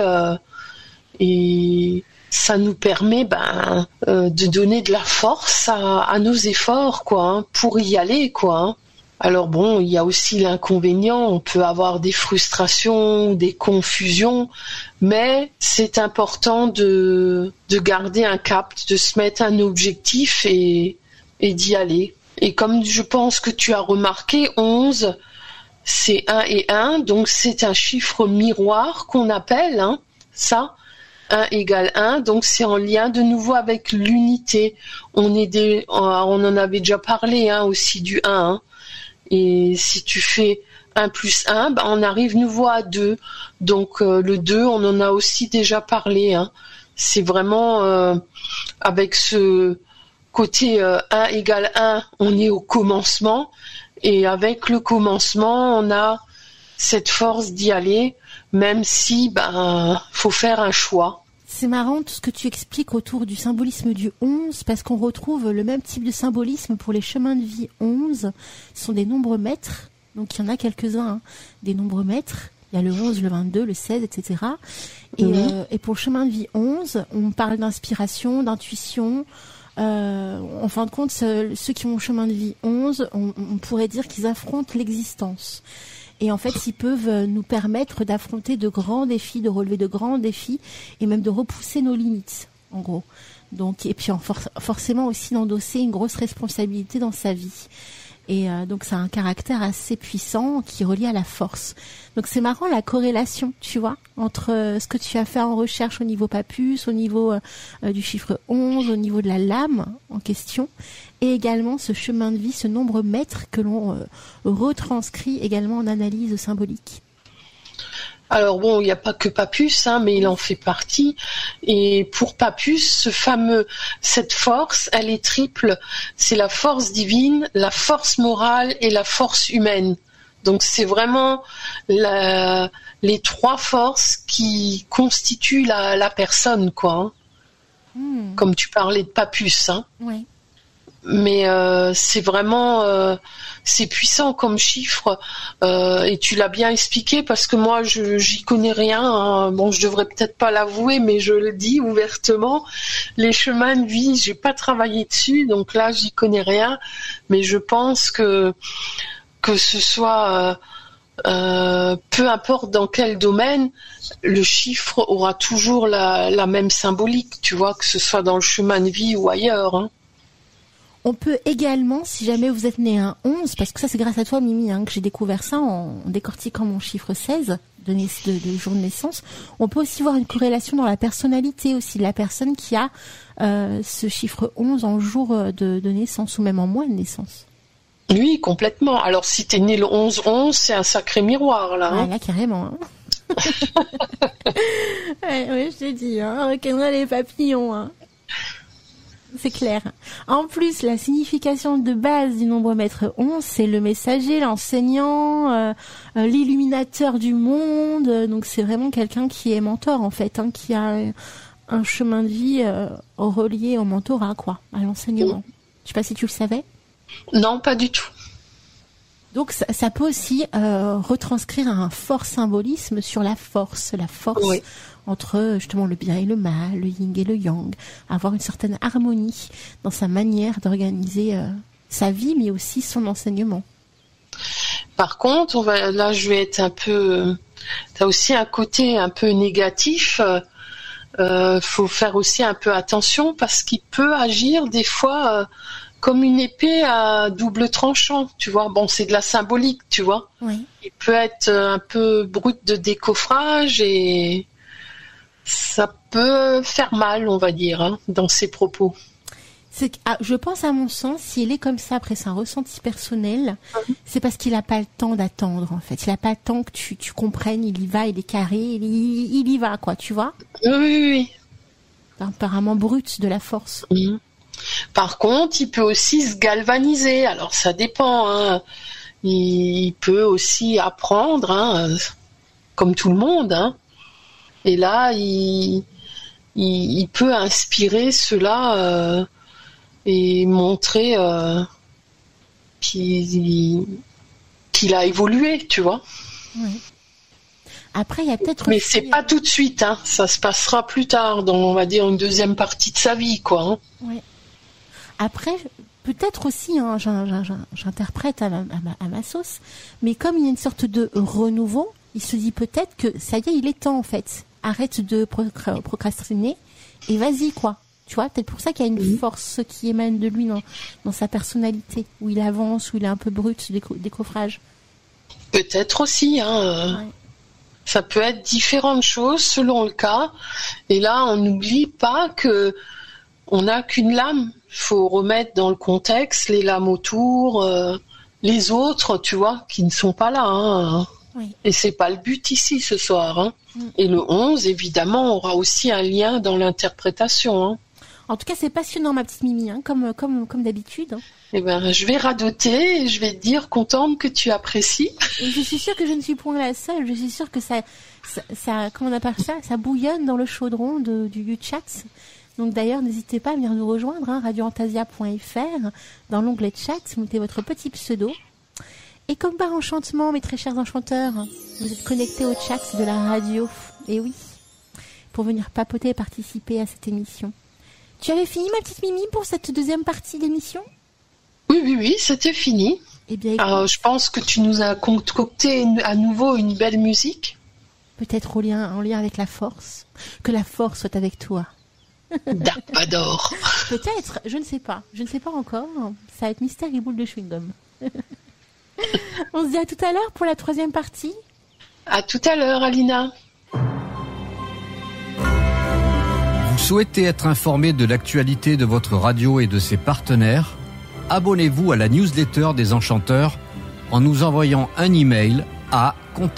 et ça nous permet de donner de la force à nos efforts, quoi, pour y aller, quoi. Alors bon, il y a aussi l'inconvénient, on peut avoir des frustrations, des confusions, mais c'est important de garder un cap, de se mettre un objectif et d'y aller. Et comme je pense que tu as remarqué, 11, c'est 1 et 1, donc c'est un chiffre miroir qu'on appelle, ça. 1 égale 1, donc c'est en lien de nouveau avec l'unité. On en avait déjà parlé aussi du 1, Et si tu fais 1 plus 1, on arrive nouveau à 2. Donc le 2, on en a aussi déjà parlé. C'est vraiment avec ce côté 1 égale 1, on est au commencement. Et avec le commencement, on a cette force d'y aller, même si faut faire un choix. C'est marrant tout ce que tu expliques autour du symbolisme du 11, parce qu'on retrouve le même type de symbolisme pour les chemins de vie 11. Ce sont des nombres maîtres, donc il y en a quelques-uns, des nombres maîtres. Il y a le 11, le 22, le 16, etc. Et pour le chemin de vie 11, on parle d'inspiration, d'intuition. En fin de compte, ceux qui ont le chemin de vie 11, on pourrait dire qu'ils affrontent l'existence. Et en fait, ils peuvent nous permettre d'affronter de grands défis, de relever de grands défis, et même de repousser nos limites, en gros. Donc, et puis forcément aussi d'endosser une grosse responsabilité dans sa vie. Et donc c'est un caractère assez puissant qui est relié à la force. Donc c'est marrant la corrélation, tu vois, entre ce que tu as fait en recherche au niveau Papus, au niveau du chiffre 11, au niveau de la lame en question, et également ce chemin de vie, ce nombre mètres que l'on retranscrit également en analyse symbolique. Alors bon, il n'y a pas que Papus, mais il en fait partie. Et pour Papus, cette force, elle est triple. C'est la force divine, la force morale et la force humaine. Donc c'est vraiment les trois forces qui constituent la personne, quoi. Comme tu parlais de Papus. Oui. Mais c'est vraiment c'est puissant comme chiffre et tu l'as bien expliqué parce que moi j'y connais rien. Bon, je devrais peut-être pas l'avouer, mais je le dis ouvertement. Les chemins de vie, j'ai pas travaillé dessus, donc là j'y connais rien. Mais je pense que ce soit peu importe dans quel domaine, le chiffre aura toujours la même symbolique. Tu vois, que ce soit dans le chemin de vie ou ailleurs. On peut également, si jamais vous êtes né un 11, parce que ça c'est grâce à toi Mimi que j'ai découvert ça en décortiquant mon chiffre 16 de jour de naissance, on peut aussi voir une corrélation dans la personnalité aussi de la personne qui a ce chiffre 11 en jour de naissance ou même en mois de naissance. Oui, complètement. Alors si t'es né le 11-11, c'est un sacré miroir là. Là carrément. Ouais, je t'ai dit, reconnaît les papillons. C'est clair. En plus, la signification de base du nombre maître 11, c'est le messager, l'enseignant, l'illuminateur du monde. Donc c'est vraiment quelqu'un qui est mentor en fait, qui a un chemin de vie relié au mentorat, quoi, à l'enseignement. Je sais pas si tu le savais. Non, pas du tout. Donc ça peut aussi retranscrire un fort symbolisme sur la force oui. Entre justement le bien et le mal, le yin et le yang, avoir une certaine harmonie dans sa manière d'organiser sa vie, mais aussi son enseignement. Par contre, là je vais être un peu... T'as aussi un côté un peu négatif. Faut faire aussi un peu attention parce qu'il peut agir des fois... comme une épée à double tranchant, tu vois. Bon, c'est de la symbolique, tu vois. Oui. Il peut être un peu brut de décoffrage et ça peut faire mal, on va dire, dans ses propos. Je pense, à mon sens, s'il est comme ça, après c'est un ressenti personnel, c'est parce qu'il n'a pas le temps d'attendre, en fait. Il n'a pas le temps que tu comprennes, il y va, il est carré, il y va, quoi, tu vois. Oui. Apparemment brut de la force. Par contre, il peut aussi se galvaniser. Alors, ça dépend. Il peut aussi apprendre, comme tout le monde. Et là, il peut inspirer cela et montrer qu'il a évolué, tu vois. Oui. Après, il y a peut-être Mais aussi... c'est pas tout de suite. Ça se passera plus tard, dans, on va dire, une deuxième partie de sa vie, quoi. Oui. Après, peut-être aussi, j'interprète à ma sauce, mais comme il y a une sorte de renouveau, il se dit peut-être que ça y est, il est temps en fait. Arrête de procrastiner et vas-y, quoi. Tu vois, peut-être pour ça qu'il y a une force qui émane de lui dans sa personnalité, où il avance, où il est un peu brut, décoffrage. Peut-être aussi, Ouais. Ça peut être différentes choses selon le cas. Et là, on n'oublie pas que on n'a qu'une lame. Il faut remettre dans le contexte les lames autour, les autres, tu vois, qui ne sont pas là. Oui. Et c'est pas le but ici ce soir. Et le 11, évidemment, aura aussi un lien dans l'interprétation. En tout cas, c'est passionnant, ma petite Mimi, comme d'habitude. Eh ben, je vais radoter et je vais te dire contente que tu apprécies. Et je suis sûre que je ne suis point la seule. Je suis sûre que ça comment on appelle ça, ça bouillonne dans le chaudron du chat. Donc d'ailleurs, n'hésitez pas à venir nous rejoindre, radioantasia.fr, dans l'onglet chat, mettez votre petit pseudo. Et comme par enchantement, mes très chers enchanteurs, vous êtes connectés au chat de la radio. Et oui, pour venir papoter et participer à cette émission. Tu avais fini, ma petite Mimi, pour cette deuxième partie d'émission ? Oui, c'était fini. Eh bien, alors, je pense que tu nous as concocté à nouveau une belle musique. Peut-être en lien avec la force. Que la force soit avec toi. Dark Vador. Peut-être, je ne sais pas. Je ne sais pas encore. Ça va être mystère et boule de chewing-gum. On se dit à tout à l'heure pour la 3e partie. À tout à l'heure, Alina. Vous souhaitez être informé de l'actualité de votre radio et de ses partenaires? Abonnez-vous à la newsletter des Enchanteurs en nous envoyant un email à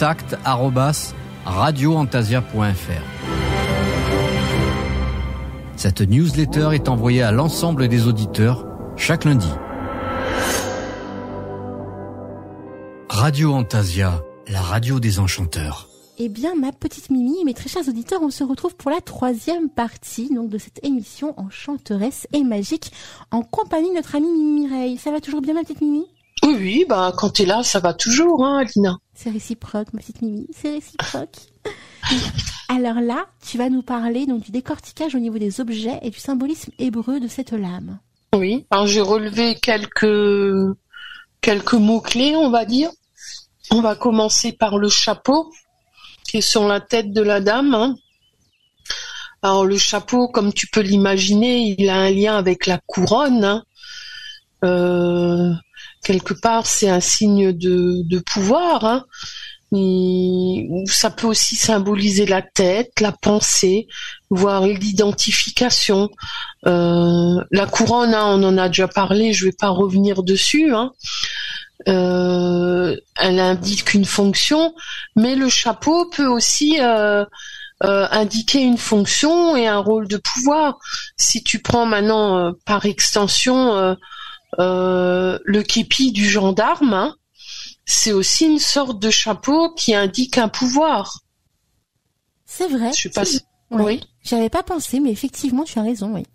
contact@radioantasia.fr. Cette newsletter est envoyée à l'ensemble des auditeurs chaque lundi. Radio Antasia, la radio des enchanteurs. Eh bien, ma petite Mimi, mes très chers auditeurs, on se retrouve pour la 3e partie donc de cette émission enchanteresse et magique en compagnie de notre amie Mimi Mireille. Ça va toujours bien, ma petite Mimi? Oui, quand t'es là, ça va toujours, hein, Alina. C'est réciproque, ma petite Mimi, c'est réciproque. Alors là, tu vas nous parler donc du décortiquage au niveau des objets et du symbolisme hébreu de cette lame. Oui, alors j'ai relevé quelques mots-clés, on va dire. On va commencer par le chapeau, qui est sur la tête de la dame. Hein. Alors le chapeau, comme tu peux l'imaginer, il a un lien avec la couronne. Hein. Quelque part, c'est un signe de pouvoir. Hein. Ça peut aussi symboliser la tête, la pensée, voire l'identification. La couronne, hein, on en a déjà parlé, je vais pas revenir dessus. Hein. Elle indique une fonction, mais le chapeau peut aussi indiquer une fonction et un rôle de pouvoir. Si tu prends maintenant par extension le képi du gendarme, hein, c'est aussi une sorte de chapeau qui indique un pouvoir. C'est vrai. Je sais pas si... Ouais. Oui. J'avais pas pensé, mais effectivement, tu as raison, oui.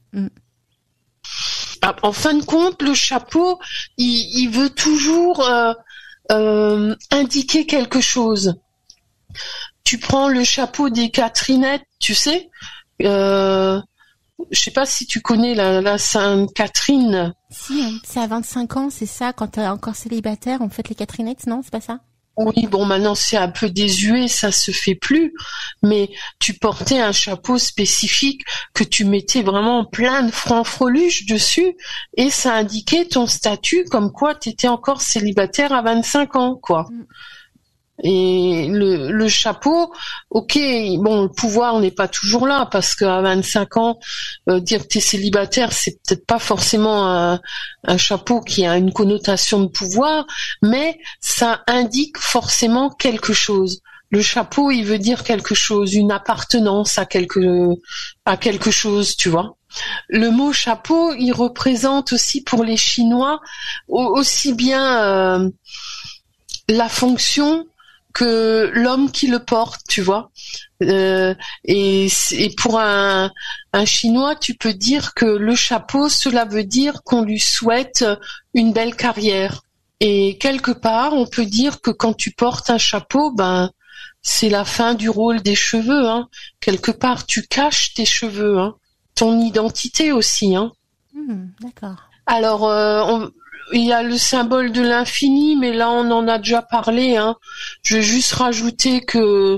En fin de compte, le chapeau, il veut toujours indiquer quelque chose. Tu prends le chapeau des Catherinettes, tu sais. Je sais pas si tu connais la Sainte Catherine. Si, hein, c'est à 25 ans, c'est ça, quand t'es encore célibataire, on fait les Catherinettes, non, c'est pas ça? Oui, bon, maintenant c'est un peu désuet, ça se fait plus, mais tu portais un chapeau spécifique que tu mettais vraiment plein de francs-freluches dessus et ça indiquait ton statut comme quoi tu étais encore célibataire à 25 ans, quoi. Et le chapeau, ok, bon, le pouvoir n'est pas toujours là parce qu'à 25 ans, dire que tu es célibataire, c'est peut-être pas forcément un chapeau qui a une connotation de pouvoir, mais ça indique forcément quelque chose. Le chapeau, il veut dire quelque chose, une appartenance à quelque chose, tu vois. Le mot chapeau, il représente aussi pour les Chinois aussi bien la fonction que l'homme qui le porte, tu vois. Et pour un Chinois, tu peux dire que le chapeau, cela veut dire qu'on lui souhaite une belle carrière. Et quelque part, on peut dire que quand tu portes un chapeau, ben c'est la fin du rôle des cheveux. Hein. Quelque part, tu caches tes cheveux, hein. Ton identité aussi. Hein. D'accord. Alors, il y a le symbole de l'infini, mais là on en a déjà parlé. Hein. Je vais juste rajouter que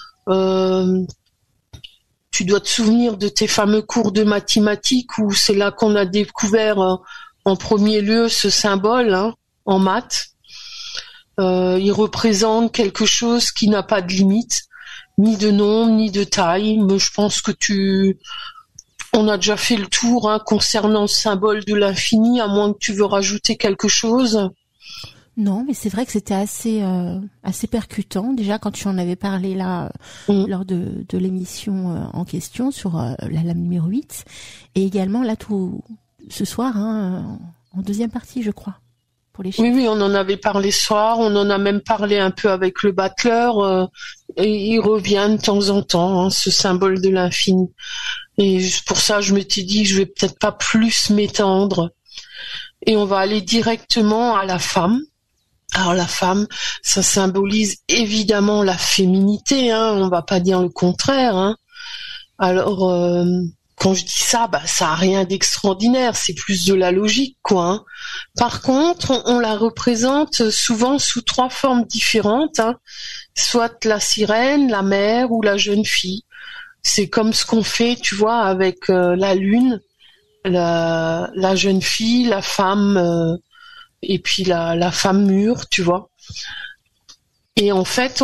tu dois te souvenir de tes fameux cours de mathématiques où c'est là qu'on a découvert en premier lieu ce symbole, hein, en maths. Il représente quelque chose qui n'a pas de limite, ni de nombre, ni de taille. Mais je pense que on a déjà fait le tour, hein, concernant le symbole de l'infini, à moins que tu veux rajouter quelque chose. Non, mais c'est vrai que c'était assez percutant. Déjà, quand tu en avais parlé là, lors de l'émission en question sur la lame numéro 8. Et également, là, tout ce soir, hein, en 2e partie, je crois. Pour les chiffres. Oui, on en avait parlé ce soir. On en a même parlé un peu avec le battleur. Et il revient de temps en temps, hein, ce symbole de l'infini. Et pour ça, je m'étais dit que je vais peut-être pas plus m'étendre. Et on va aller directement à la femme. Alors la femme, ça symbolise évidemment la féminité, hein, on va pas dire le contraire. Hein. Alors quand je dis ça, ça a rien d'extraordinaire, c'est plus de la logique, quoi. Hein. Par contre, on la représente souvent sous 3 formes différentes, hein, soit la sirène, la mère ou la jeune fille. C'est comme ce qu'on fait, tu vois, avec la lune, la jeune fille, la femme et puis la femme mûre, tu vois. Et en fait,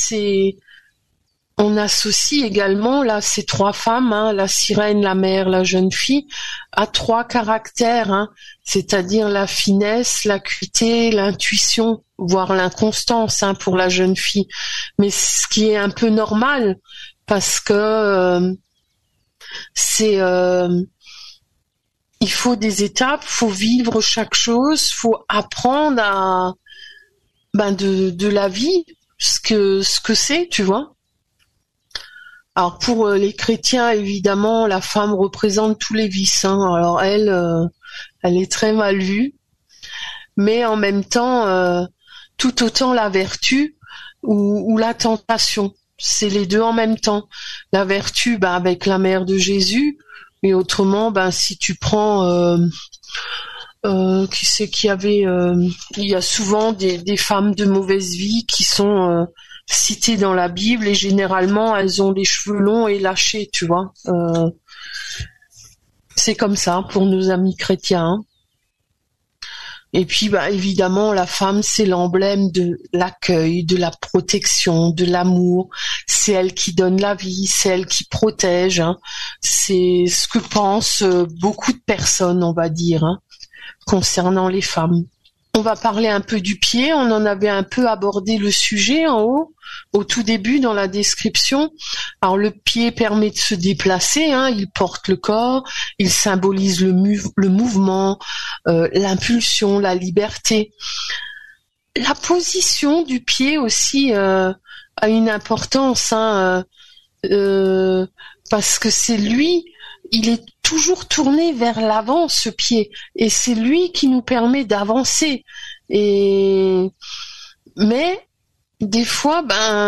on associe également là ces trois femmes, hein, la sirène, la mère, la jeune fille, à trois caractères, hein, c'est-à-dire la finesse, l'acuité, l'intuition, voire l'inconstance, hein, pour la jeune fille. Mais ce qui est un peu normal, parce que il faut des étapes, faut vivre chaque chose, faut apprendre de la vie, ce que c'est, tu vois. Alors pour les chrétiens, évidemment, la femme représente tous les vices, hein. Alors elle est très mal vue, mais en même temps, tout autant la vertu ou la tentation. C'est les deux en même temps. La vertu, avec la mère de Jésus, et autrement, si tu prends, qui c'est qu'il y avait, il y a souvent des femmes de mauvaise vie qui sont citées dans la Bible, et généralement elles ont les cheveux longs et lâchés, tu vois. C'est comme ça pour nos amis chrétiens, hein. Et puis évidemment la femme, c'est l'emblème de l'accueil, de la protection, de l'amour. C'est elle qui donne la vie, c'est elle qui protège, hein. C'est ce que pensent beaucoup de personnes, on va dire, hein, concernant les femmes. On va parler un peu du pied, on en avait un peu abordé le sujet en haut, au tout début dans la description. Alors le pied permet de se déplacer, hein, il porte le corps, il symbolise le mouvement, l'impulsion, la liberté. La position du pied aussi a une importance, hein, parce que c'est lui, il est toujours tourné vers l'avant, ce pied, et c'est lui qui nous permet d'avancer. Mais des fois,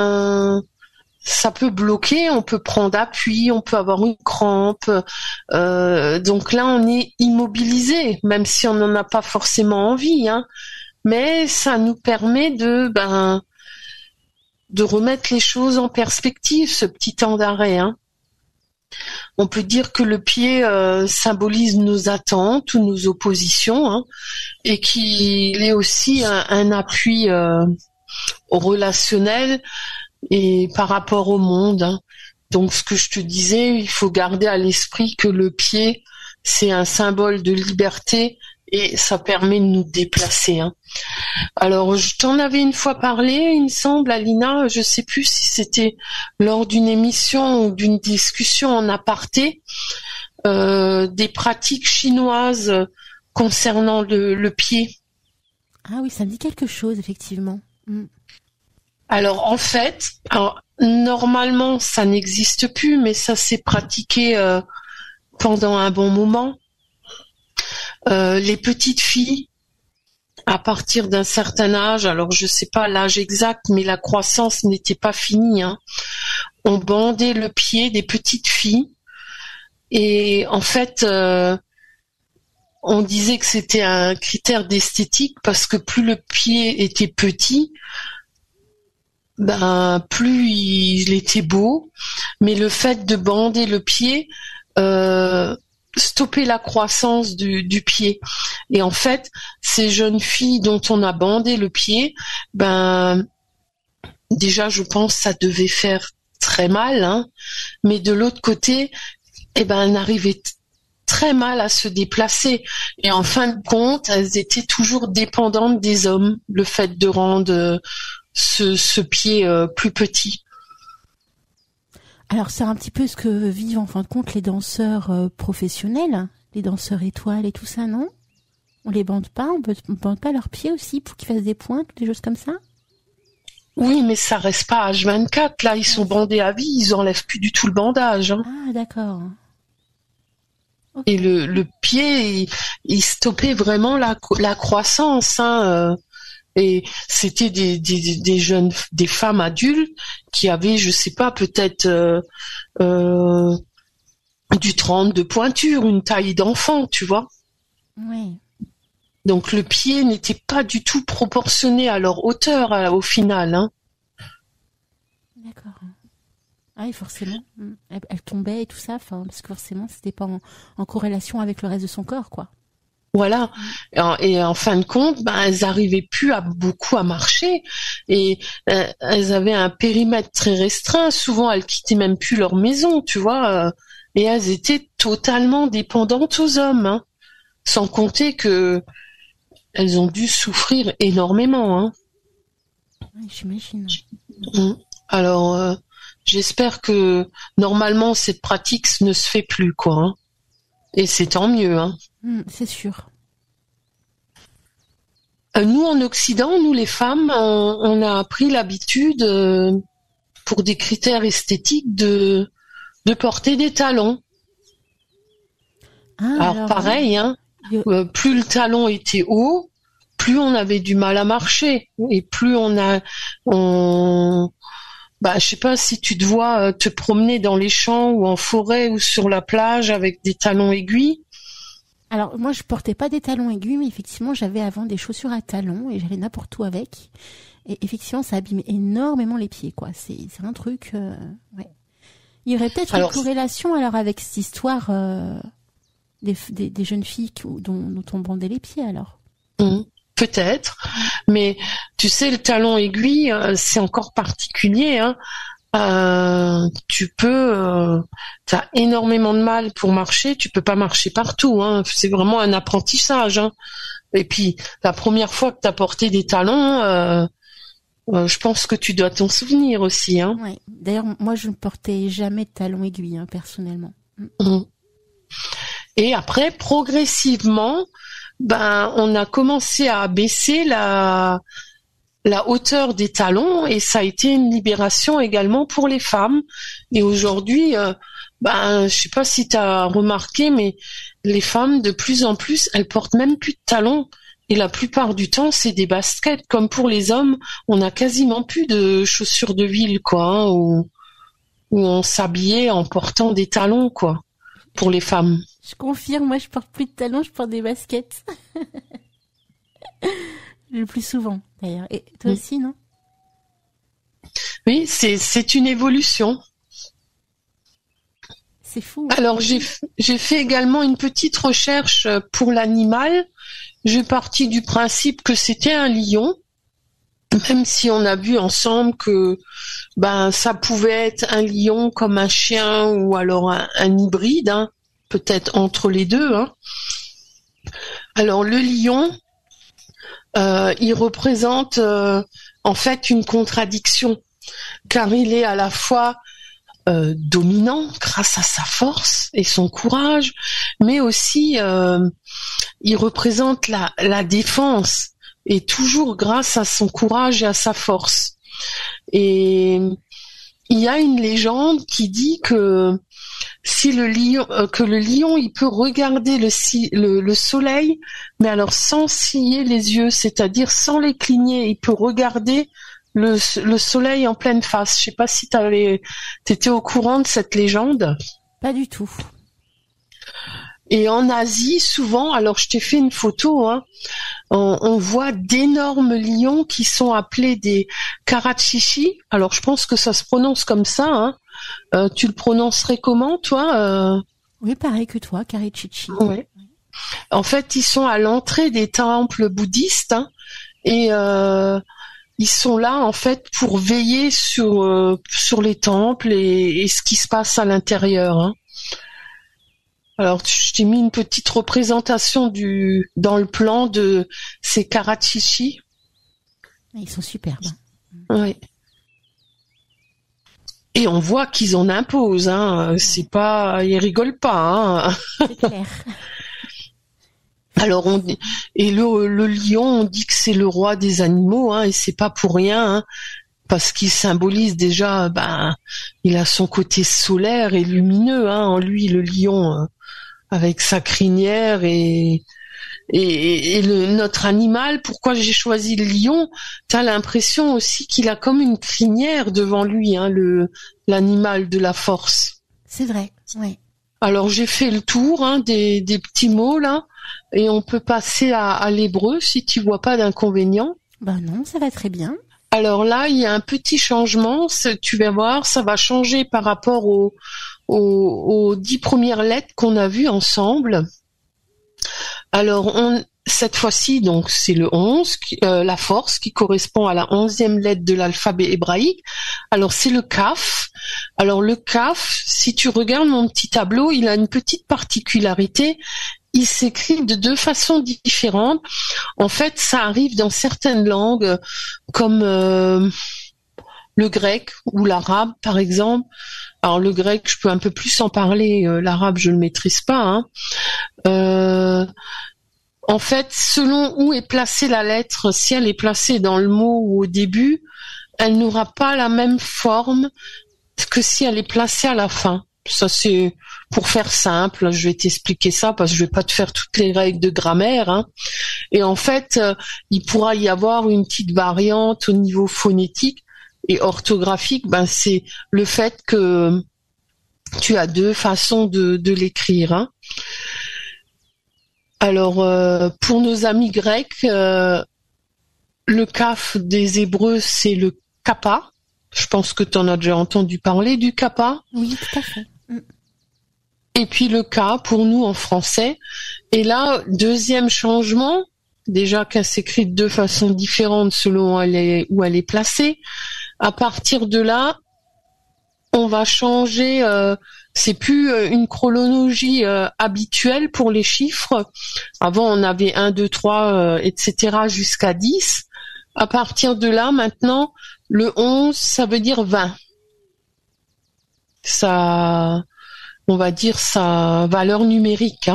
ça peut bloquer, on peut prendre appui, on peut avoir une crampe. Donc là, on est immobilisé, même si on n'en a pas forcément envie, hein. Mais ça nous permet de remettre les choses en perspective, ce petit temps d'arrêt, hein. On peut dire que le pied symbolise nos attentes ou nos oppositions, hein, et qu'il est aussi un appui relationnel et par rapport au monde, hein. Donc ce que je te disais, il faut garder à l'esprit que le pied, c'est un symbole de liberté et ça permet de nous déplacer, hein. Alors, je t'en avais une fois parlé, il me semble, Alina, je sais plus si c'était lors d'une émission ou d'une discussion en aparté, des pratiques chinoises concernant le pied. Ah oui, ça me dit quelque chose, effectivement. Alors, en fait, normalement, ça n'existe plus, mais ça s'est pratiqué pendant un bon moment. Les petites filles, à partir d'un certain âge, alors je sais pas l'âge exact, mais la croissance n'était pas finie, hein, on bandait le pied des petites filles, et en fait, on disait que c'était un critère d'esthétique parce que plus le pied était petit, plus il était beau, mais le fait de bander le pied stopper la croissance du pied. Et en fait, ces jeunes filles dont on a bandé le pied, déjà je pense que ça devait faire très mal, hein, mais de l'autre côté, elles n'arrivaient très mal à se déplacer. Et en fin de compte, elles étaient toujours dépendantes des hommes, le fait de rendre ce pied plus petit. Alors c'est un petit peu ce que vivent en fin de compte les danseurs professionnels, les danseurs étoiles et tout ça, non? On les bande pas, on bande pas leurs pieds aussi pour qu'ils fassent des pointes, des choses comme ça? Oui, mais ça reste pas H24, là, ils sont bandés à vie, ils enlèvent plus du tout le bandage, hein. Ah, d'accord. Okay. Et le pied, il stoppait vraiment la croissance, hein. Et c'était des jeunes, des femmes adultes qui avaient, je sais pas, peut-être du 30 de pointure, une taille d'enfant, tu vois. Oui. Donc le pied n'était pas du tout proportionné à leur hauteur au final, hein. D'accord. Ah oui, forcément. Elle tombait et tout ça, parce que forcément, c'était pas en corrélation avec le reste de son corps, quoi. Voilà. Et en fin de compte, elles arrivaient plus beaucoup à marcher et elles avaient un périmètre très restreint. Souvent, elles quittaient même plus leur maison, tu vois. Et elles étaient totalement dépendantes aux hommes, hein. Sans compter que elles ont dû souffrir énormément, hein. Oui, j'imagine. Alors, j'espère que normalement cette pratique ne se fait plus, quoi, hein. Et c'est tant mieux, hein. C'est sûr. Nous, en Occident, nous les femmes, on a pris l'habitude, pour des critères esthétiques, de porter des talons. Alors pareil, hein. Plus le talon était haut, plus on avait du mal à marcher, et plus je sais pas si tu te vois te promener dans les champs ou en forêt ou sur la plage avec des talons aiguilles. Alors moi je portais pas des talons aiguilles, mais effectivement j'avais avant des chaussures à talons et j'allais n'importe où avec. Et effectivement ça abîmait énormément les pieds, quoi. C'est un truc. Ouais. Il y aurait peut-être une corrélation alors avec cette histoire des jeunes filles dont on bandait les pieds alors. Peut-être, mais tu sais, le talon aiguille, c'est encore particulier, hein. T'as énormément de mal pour marcher, tu peux pas marcher partout, hein. C'est vraiment un apprentissage, hein. Et puis, la première fois que t'as porté des talons, je pense que tu dois t'en souvenir aussi, hein. Ouais. D'ailleurs, moi, je ne portais jamais de talons aiguilles, hein, personnellement. Et après, progressivement, on a commencé à baisser la hauteur des talons et ça a été une libération également pour les femmes. Et aujourd'hui, je sais pas si tu as remarqué, mais les femmes, de plus en plus, elles portent même plus de talons. Et la plupart du temps, c'est des baskets. Comme pour les hommes, on n'a quasiment plus de chaussures de ville, quoi, hein, où on s'habillait en portant des talons, quoi, pour les femmes. Je confirme, moi je porte plus de talons, je porte des baskets. Le plus souvent, d'ailleurs. Et toi aussi, non? Oui, c'est une évolution. C'est fou. Alors j'ai fait également une petite recherche pour l'animal. J'ai parti du principe que c'était un lion, même si on a vu ensemble que ça pouvait être un lion comme un chien ou alors un hybride, hein, peut-être entre les deux, hein. Alors le lion, il représente en fait une contradiction, car il est à la fois dominant grâce à sa force et son courage, mais aussi il représente la défense, et toujours grâce à son courage et à sa force. Et il y a une légende qui dit que si le lion il peut regarder le soleil, mais alors sans cligner les yeux, c'est-à-dire sans les cligner, il peut regarder le soleil en pleine face. Je sais pas si t'étais au courant de cette légende. Pas du tout. Et en Asie, souvent, alors je t'ai fait une photo, hein, on voit d'énormes lions qui sont appelés des karachichi. Alors je pense que ça se prononce comme ça, hein. Tu le prononcerais comment, toi? Oui, pareil que toi, karachichi. Ouais. En fait, ils sont à l'entrée des temples bouddhistes, hein, et ils sont là en fait pour veiller sur les temples et ce qui se passe à l'intérieur, hein. Alors, je t'ai mis une petite représentation dans le plan de ces karachichi. Ils sont superbes. Oui. Et on voit qu'ils en imposent, hein. C'est pas, ils rigolent pas, hein. C'est clair. Alors le lion, on dit que c'est le roi des animaux, hein, et c'est pas pour rien, hein, parce qu'il symbolise déjà, il a son côté solaire et lumineux, hein, en lui, le lion, avec sa crinière et notre animal. Pourquoi j'ai choisi le lion? T'as l'impression aussi qu'il a comme une crinière devant lui, hein, l'animal de la force. C'est vrai, oui. Alors j'ai fait le tour, hein, des petits mots là, et on peut passer à l'hébreu si tu vois pas d'inconvénient. Non, ça va très bien. Alors là, il y a un petit changement, tu vas voir, ça va changer par rapport aux 10 premières lettres qu'on a vues ensemble. Alors, cette fois-ci, donc, c'est le 11, la force, qui correspond à la 11e lettre de l'alphabet hébraïque. Alors, c'est le Kaf. Alors, le Kaf, si tu regardes mon petit tableau, il a une petite particularité. Il s'écrit de 2 façons différentes. En fait, ça arrive dans certaines langues, comme le grec ou l'arabe, par exemple. Alors, le grec, je peux un peu plus en parler. L'arabe, je ne le maîtrise pas. En fait, selon où est placée la lettre, si elle est placée dans le mot ou au début, elle n'aura pas la même forme que si elle est placée à la fin. Ça, c'est pour faire simple. Je vais t'expliquer ça parce que je vais pas te faire toutes les règles de grammaire. Et en fait, il pourra y avoir une petite variante au niveau phonétique et orthographique. C'est le fait que tu as 2 façons de l'écrire. Alors, pour nos amis grecs, le Kaf des Hébreux, c'est le Kappa. Je pense que tu en as déjà entendu parler du Kappa. Oui, tout à fait. Et puis le K pour nous en français. Et là, 2e changement, déjà qu'elle s'écrit de 2 façons différentes selon où elle est placée. À partir de là, on va changer... c'est plus une chronologie habituelle pour les chiffres. Avant, on avait 1, 2, 3, etc. jusqu'à 10. À partir de là, maintenant, le 11, ça veut dire 20. Ça, on va dire sa valeur numérique.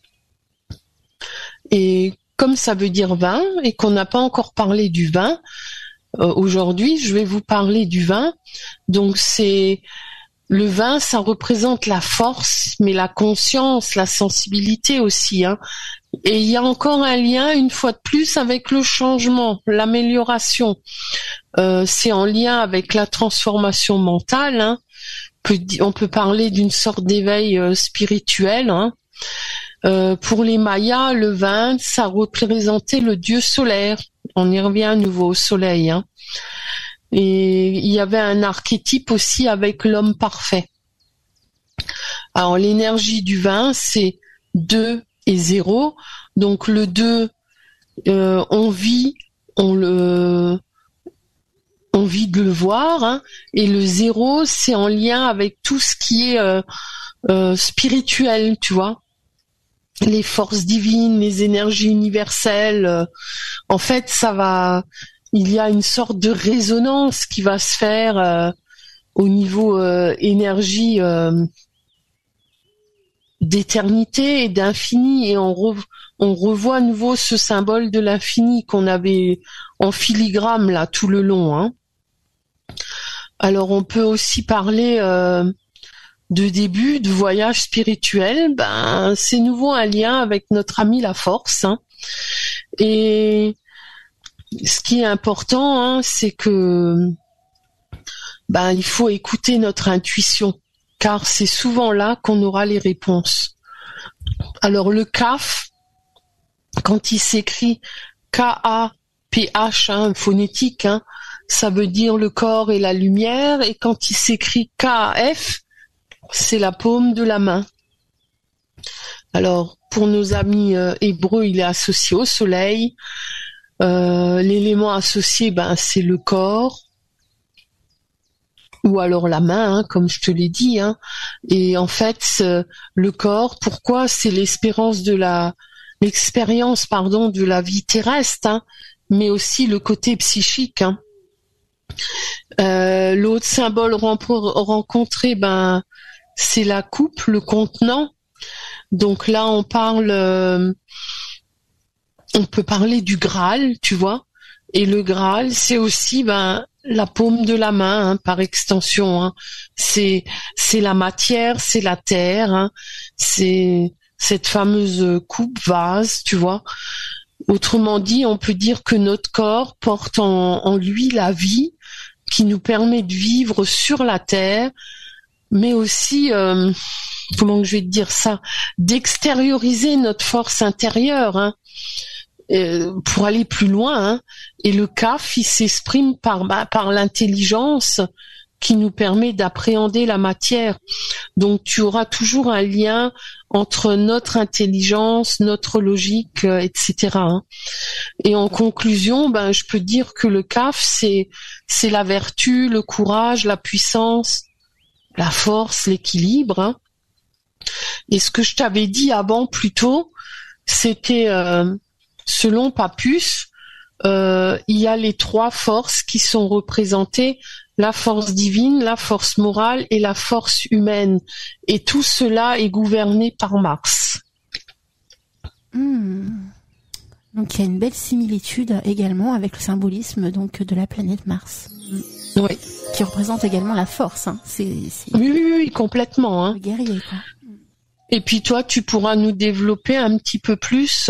Et comme ça veut dire 20 et qu'on n'a pas encore parlé du vin, aujourd'hui, je vais vous parler du vin. Donc, le vin, ça représente la force, mais la conscience, la sensibilité aussi. Et il y a encore un lien, une fois de plus, avec le changement, l'amélioration. C'est en lien avec la transformation mentale. On peut parler d'une sorte d'éveil spirituel. Pour les Mayas, le vin, ça représentait le dieu solaire. On y revient à nouveau au soleil. Et il y avait un archétype aussi avec l'homme parfait. Alors l'énergie du vin, c'est 2 et 0. Donc le 2, on vit de le voir. Et le 0, c'est en lien avec tout ce qui est spirituel, tu vois. Les forces divines, les énergies universelles. En fait, il y a une sorte de résonance qui va se faire au niveau énergie d'éternité et d'infini, et on revoit à nouveau ce symbole de l'infini qu'on avait en filigrane là tout le long. Alors on peut aussi parler de début, de voyage spirituel. C'est nouveau un lien avec notre ami la force. Et ce qui est important, c'est que il faut écouter notre intuition, car c'est souvent là qu'on aura les réponses. Alors le Kaf, quand il s'écrit K-A-P-H, phonétique, ça veut dire le corps et la lumière, et quand il s'écrit K-A-F, c'est la paume de la main. Alors pour nos amis hébreux, il est associé au soleil. L'élément associé, c'est le corps ou alors la main, comme je te l'ai dit. Et en fait, le corps, pourquoi? C'est l'expérience de la vie terrestre, mais aussi le côté psychique. L'autre symbole rencontré, c'est la coupe, le contenant. Donc là, on peut parler du Graal, tu vois. Et le Graal, c'est aussi la paume de la main, par extension. C'est la matière, c'est la terre. C'est cette fameuse coupe vase, tu vois. Autrement dit, on peut dire que notre corps porte en lui la vie qui nous permet de vivre sur la terre, mais aussi, comment je vais te dire ça, d'extérioriser notre force intérieure. Pour aller plus loin, et le Kaf, il s'exprime par l'intelligence qui nous permet d'appréhender la matière. Donc tu auras toujours un lien entre notre intelligence, notre logique, etc. Et en conclusion, je peux dire que le CAF, c'est la vertu, le courage, la puissance, la force, l'équilibre. Et ce que je t'avais dit avant plus tôt, c'était selon Papus, il y a les 3 forces qui sont représentées, la force divine, la force morale et la force humaine. Et tout cela est gouverné par Mars. Donc il y a une belle similitude également avec le symbolisme donc de la planète Mars. Oui. Qui représente également la force. C'est... Oui, complètement. Le guerrier, quoi. Et puis toi, tu pourras nous développer un petit peu plus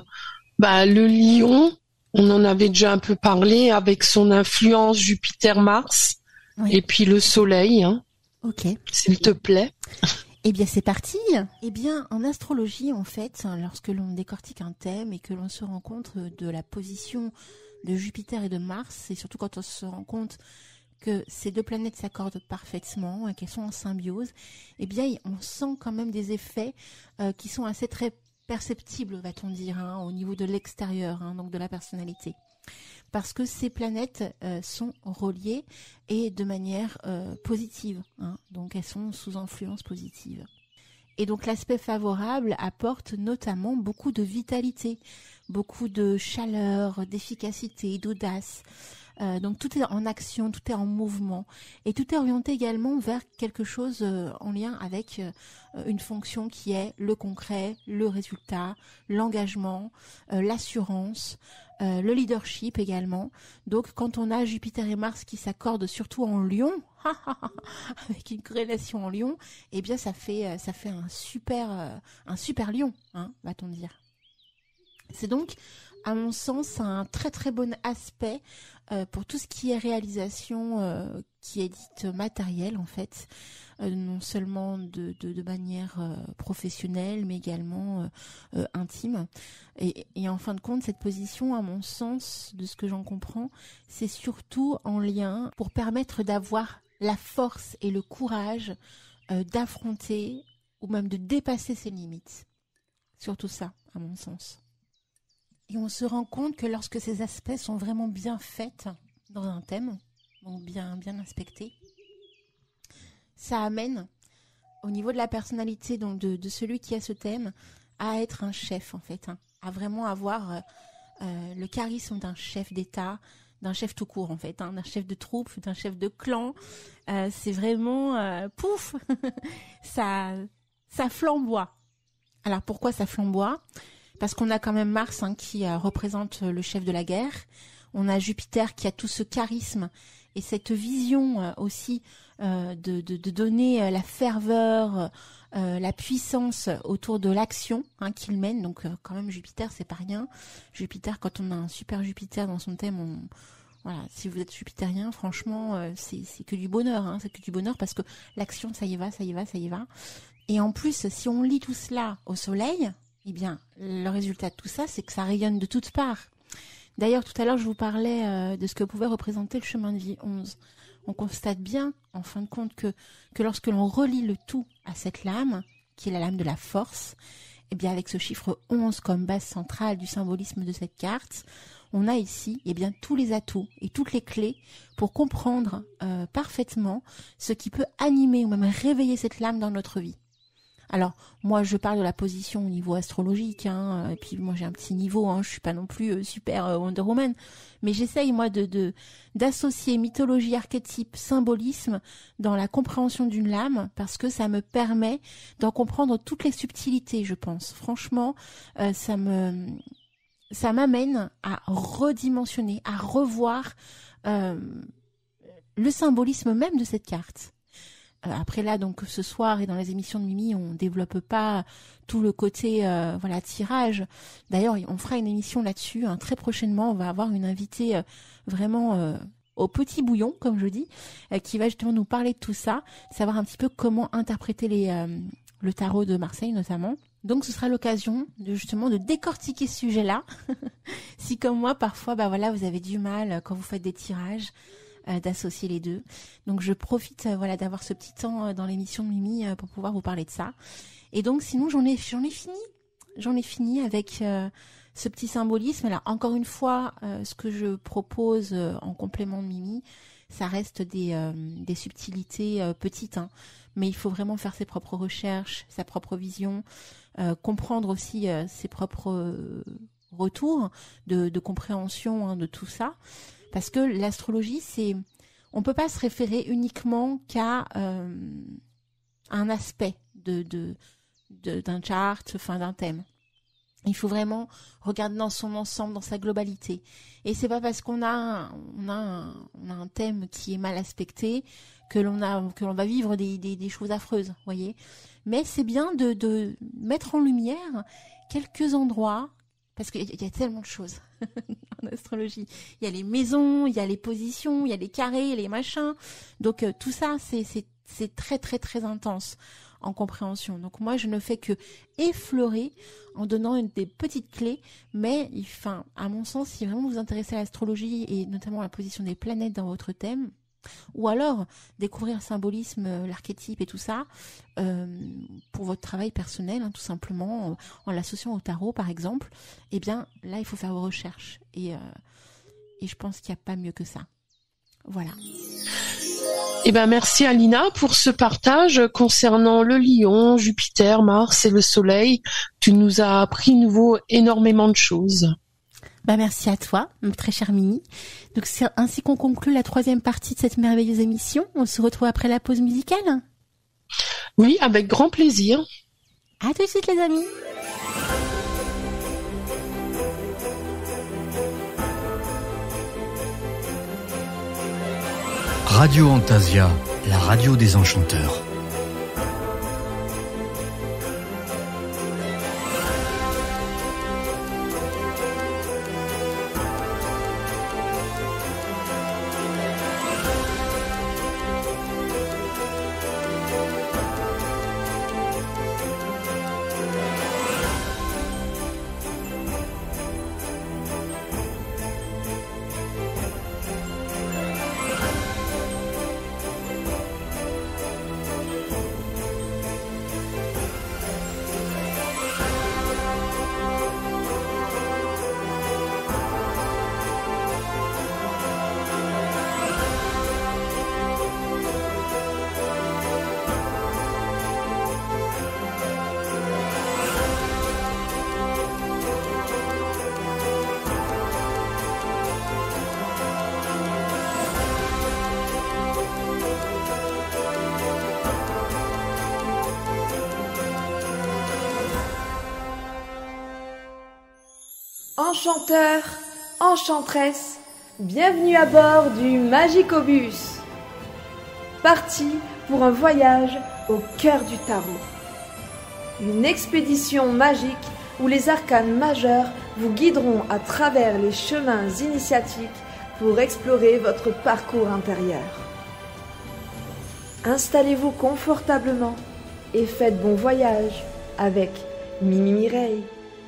le lion. On en avait déjà un peu parlé avec son influence Jupiter-Mars. Oui. Et puis le soleil. Ok. S'il te plaît. Eh bien, c'est parti. Eh bien, en astrologie, en fait, lorsque l'on décortique un thème et que l'on se rend compte de la position de Jupiter et de Mars, et surtout quand on se rend compte que ces 2 planètes s'accordent parfaitement et qu'elles sont en symbiose, eh bien, on sent quand même des effets qui sont assez très perceptibles, va-t-on dire, au niveau de l'extérieur, donc de la personnalité. Parce que ces planètes sont reliées et de manière positive, donc elles sont sous influence positive. Et donc l'aspect favorable apporte notamment beaucoup de vitalité, beaucoup de chaleur, d'efficacité, d'audace. Donc tout est en action, tout est en mouvement et tout est orienté également vers quelque chose en lien avec une fonction qui est le concret, le résultat, l'engagement, l'assurance, le leadership également. Donc quand on a Jupiter et Mars qui s'accordent surtout en Lion, avec une corrélation en Lion, eh bien ça fait un super Lion, va-t-on dire. C'est donc, à mon sens, un très très bon aspect pour tout ce qui est réalisation qui est dite matérielle en fait, non seulement de manière professionnelle mais également intime. Et en fin de compte, cette position, à mon sens, de ce que j'en comprends, c'est surtout en lien pour permettre d'avoir la force et le courage d'affronter ou même de dépasser ses limites. Surtout ça, à mon sens. Et on se rend compte que lorsque ces aspects sont vraiment bien faits dans un thème, donc bien inspectés, ça amène au niveau de la personnalité donc de celui qui a ce thème à être un chef en fait, à vraiment avoir le charisme d'un chef d'État, d'un chef tout court en fait, d'un chef de troupe, d'un chef de clan. C'est vraiment pouf, ça flamboie. Alors pourquoi ça flamboie ? Parce qu'on a quand même Mars qui représente le chef de la guerre. On a Jupiter qui a tout ce charisme et cette vision aussi de donner la ferveur, la puissance autour de l'action qu'il mène. Donc quand même Jupiter, c'est pas rien. Jupiter, quand on a un super Jupiter dans son thème, voilà, si vous êtes jupitérien, franchement, c'est que du bonheur. C'est que du bonheur parce que l'action, ça y va. Et en plus, si on lit tout cela au soleil, eh bien, le résultat de tout ça, c'est que ça rayonne de toutes parts. D'ailleurs, tout à l'heure, je vous parlais de ce que pouvait représenter le chemin de vie 11. On constate bien, en fin de compte, que lorsque l'on relie le tout à cette lame, qui est la lame de la force, eh bien, avec ce chiffre 11 comme base centrale du symbolisme de cette carte, on a ici tous les atouts et toutes les clés pour comprendre parfaitement ce qui peut animer ou même réveiller cette lame dans notre vie. Alors, moi, je parle de la position au niveau astrologique, et puis moi, j'ai un petit niveau, je suis pas non plus super Wonder Woman, mais j'essaye, moi, d'associer mythologie, archétype, symbolisme dans la compréhension d'une lame, parce que ça me permet d'en comprendre toutes les subtilités, je pense. Franchement, ça m'amène à redimensionner, à revoir le symbolisme même de cette carte. Après là, donc ce soir et dans les émissions de Mimi, on développe pas tout le côté tirage. D'ailleurs, on fera une émission là-dessus très prochainement. On va avoir une invitée vraiment au petit bouillon, comme je dis, qui va justement nous parler de tout ça, savoir un petit peu comment interpréter le tarot de Marseille notamment. Donc ce sera l'occasion de décortiquer ce sujet-là. Si comme moi parfois vous avez du mal quand vous faites des tirages. d'associer les deux. Donc je profite d'avoir ce petit temps dans l'émission de Mimi pour pouvoir vous parler de ça. Et donc sinon j'en ai fini avec ce petit symbolisme. Là encore une fois, ce que je propose en complément de Mimi, ça reste des subtilités petites, hein. Mais il faut vraiment faire ses propres recherches, sa propre vision, comprendre aussi ses propres retours de compréhension, hein, de tout ça, parce que l'astrologie, on peut pas se référer uniquement qu'à un aspect d'un chart, enfin d'un thème. Il faut vraiment regarder dans son ensemble, dans sa globalité. Et c'est pas parce qu'on a un thème qui est mal aspecté que l'on va vivre des choses affreuses, voyez. Mais c'est bien de mettre en lumière quelques endroits, parce qu'il y a tellement de choses en astrologie. Il y a les maisons, il y a les positions, il y a les carrés, les machins. Donc tout ça, c'est très très très intense en compréhension. Donc moi, je ne fais que effleurer en donnant des petites clés, mais à mon sens, si vraiment vous vous intéressez à l'astrologie et notamment à la position des planètes dans votre thème, ou alors découvrir le symbolisme, l'archétype et tout ça, pour votre travail personnel, hein, tout simplement, en l'associant au tarot par exemple, eh bien là, il faut faire vos recherches. Et je pense qu'il n'y a pas mieux que ça. Voilà. Eh ben merci Alina pour ce partage concernant le Lion, Jupiter, Mars et le Soleil. Tu nous as appris énormément de choses. Merci à toi, très chère Mimi. Donc c'est ainsi qu'on conclut la 3e partie de cette merveilleuse émission. On se retrouve après la pause musicale. Oui, avec grand plaisir. À tout de suite les amis. Radio Antasia, la radio des enchanteurs. Enchanteurs, enchanteresses, bienvenue à bord du Magicobus. Parti pour un voyage au cœur du tarot. Une expédition magique où les arcanes majeurs vous guideront à travers les chemins initiatiques pour explorer votre parcours intérieur. Installez-vous confortablement et faites bon voyage avec Mimi Mireille.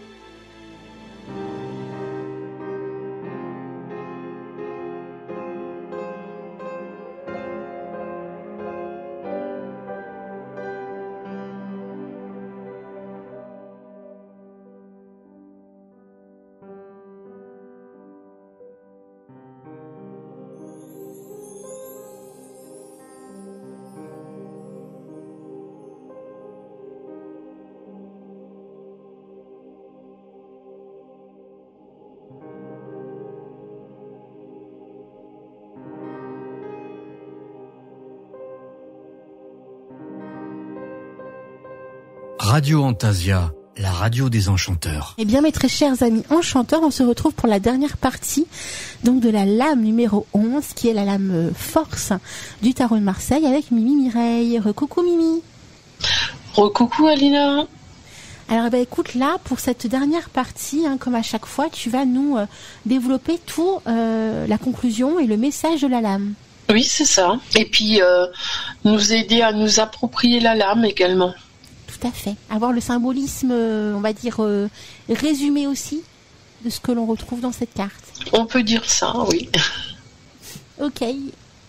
Radio Antasia, la radio des enchanteurs. Eh bien, mes très chers amis enchanteurs, on se retrouve pour la dernière partie donc de la lame numéro 11, qui est la lame force du tarot de Marseille avec Mimi Mireille. Recoucou Mimi. Recoucou Alina. Alors écoute, là, pour cette dernière partie, comme à chaque fois, tu vas nous développer tout la conclusion et le message de la lame. Oui, c'est ça. Et puis, nous aider à nous approprier la lame également. Tout à fait. Avoir le symbolisme, on va dire, résumé aussi de ce que l'on retrouve dans cette carte. On peut dire ça, oui. Ok.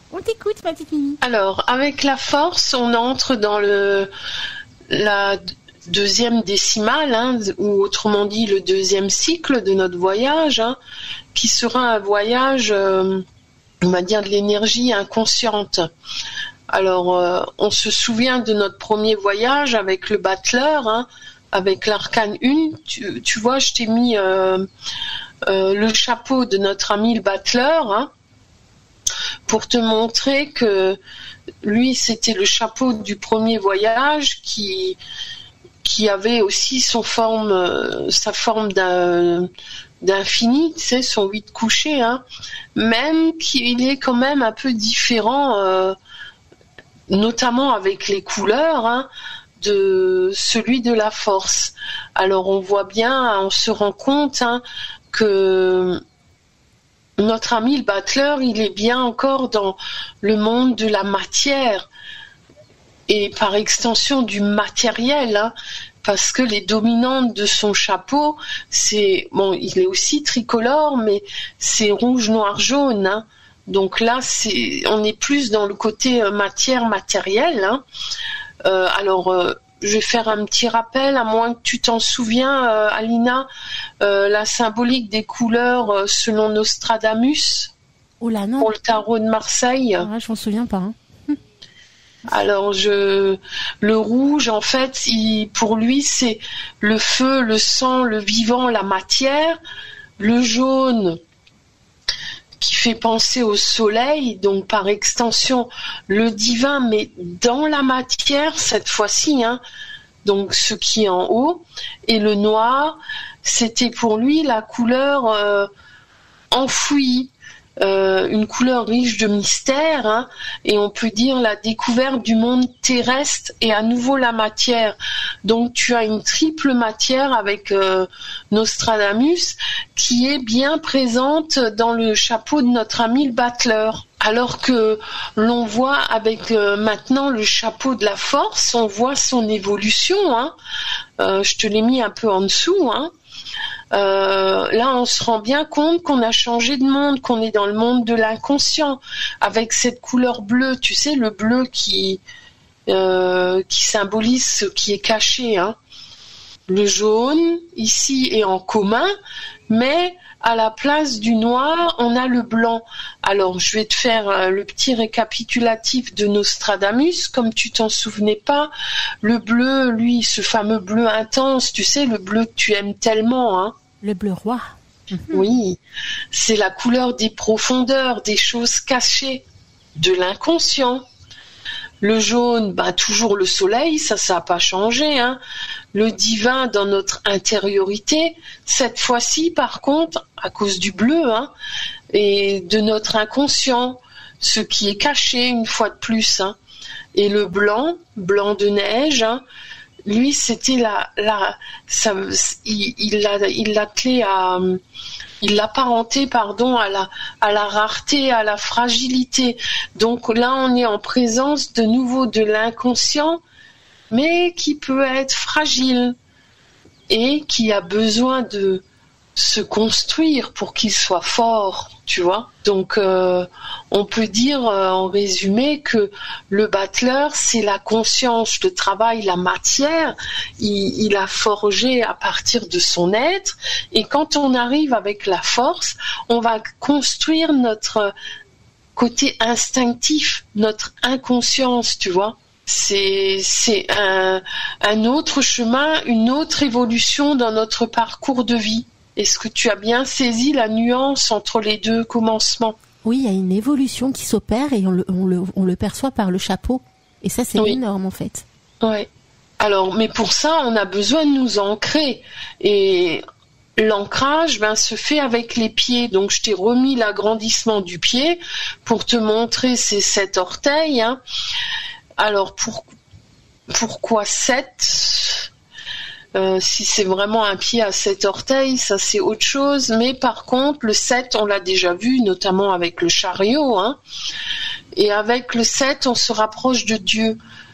On t'écoute, ma petite Mimi. Alors, avec la force, on entre dans la deuxième décimale, hein, ou autrement dit le deuxième cycle de notre voyage, hein, qui sera un voyage, on va dire, de l'énergie inconsciente. Alors, on se souvient de notre premier voyage avec le battleur, hein, avec l'arcane 1. Tu vois, je t'ai mis le chapeau de notre ami le battleur, hein, pour te montrer que lui, c'était le chapeau du premier voyage qui avait aussi sa forme d'infini, tu sais, son 8 couché, hein, même qu'il est quand même un peu différent, notamment avec les couleurs, hein, de celui de la force. Alors on voit bien, on se rend compte, hein, que notre ami le battleur, il est bien encore dans le monde de la matière et par extension du matériel, hein, parce que les dominantes de son chapeau, c'est bon, il est aussi tricolore, mais c'est rouge, noir, jaune, hein. Donc là, on est plus dans le côté matière matérielle, hein. Je vais faire un petit rappel, à moins que tu t'en souviens, Alina, la symbolique des couleurs selon Nostradamus. Oh là non. Pour le tarot de Marseille. Ah, je m'en souviens pas. Hein. Alors le rouge, en fait, pour lui, c'est le feu, le sang, le vivant, la matière. Le jaune, qui fait penser au soleil, donc par extension le divin, mais dans la matière cette fois-ci, hein, donc ce qui est en haut. Et le noir, c'était pour lui la couleur enfouie, une couleur riche de mystère, hein, et on peut dire la découverte du monde terrestre et à nouveau la matière. Donc tu as une triple matière avec Nostradamus qui est bien présente dans le chapeau de notre ami le battleur. Alors que l'on voit avec maintenant le chapeau de la force, on voit son évolution, hein. Je te l'ai mis un peu en dessous, hein. Là, on se rend bien compte qu'on a changé de monde, qu'on est dans le monde de l'inconscient, avec cette couleur bleue, tu sais, le bleu qui symbolise ce qui est caché, hein. Le jaune, ici, est en commun, mais à la place du noir, on a le blanc. Alors, je vais te faire le petit récapitulatif de Nostradamus, comme tu t'en souvenais pas. Le bleu, lui, ce fameux bleu intense, tu sais, le bleu que tu aimes tellement, hein. Le bleu roi. Oui, c'est la couleur des profondeurs, des choses cachées, de l'inconscient. Le jaune, toujours le soleil, ça n'a pas changé, hein. Le divin dans notre intériorité, cette fois-ci, par contre, à cause du bleu, hein, et de notre inconscient, ce qui est caché une fois de plus, hein. Et le blanc de neige, hein, lui, c'était il l'apparentait, à la rareté, à la fragilité. Donc là, on est en présence de nouveau de l'inconscient, mais qui peut être fragile et qui a besoin de se construire pour qu'il soit fort, tu vois. Donc on peut dire en résumé que le battleur, c'est la conscience, le travail, la matière, il a forgé à partir de son être, et quand on arrive avec la force, on va construire notre côté instinctif, notre inconscience, tu vois. C'est un autre chemin, une autre évolution dans notre parcours de vie. Est-ce que tu as bien saisi la nuance entre les deux commencements ? Oui, il y a une évolution qui s'opère et on le perçoit par le chapeau. Et ça, c'est énorme en fait. Oui. Alors, mais pour ça, on a besoin de nous ancrer. Et l'ancrage se fait avec les pieds. Donc, je t'ai remis l'agrandissement du pied pour te montrer ces 7 orteils, hein. Alors, pourquoi 7 ? Si c'est vraiment un pied à 7 orteils, ça c'est autre chose. Mais par contre, le 7, on l'a déjà vu, notamment avec le chariot, hein. Et avec le 7, on se rapproche de Dieu.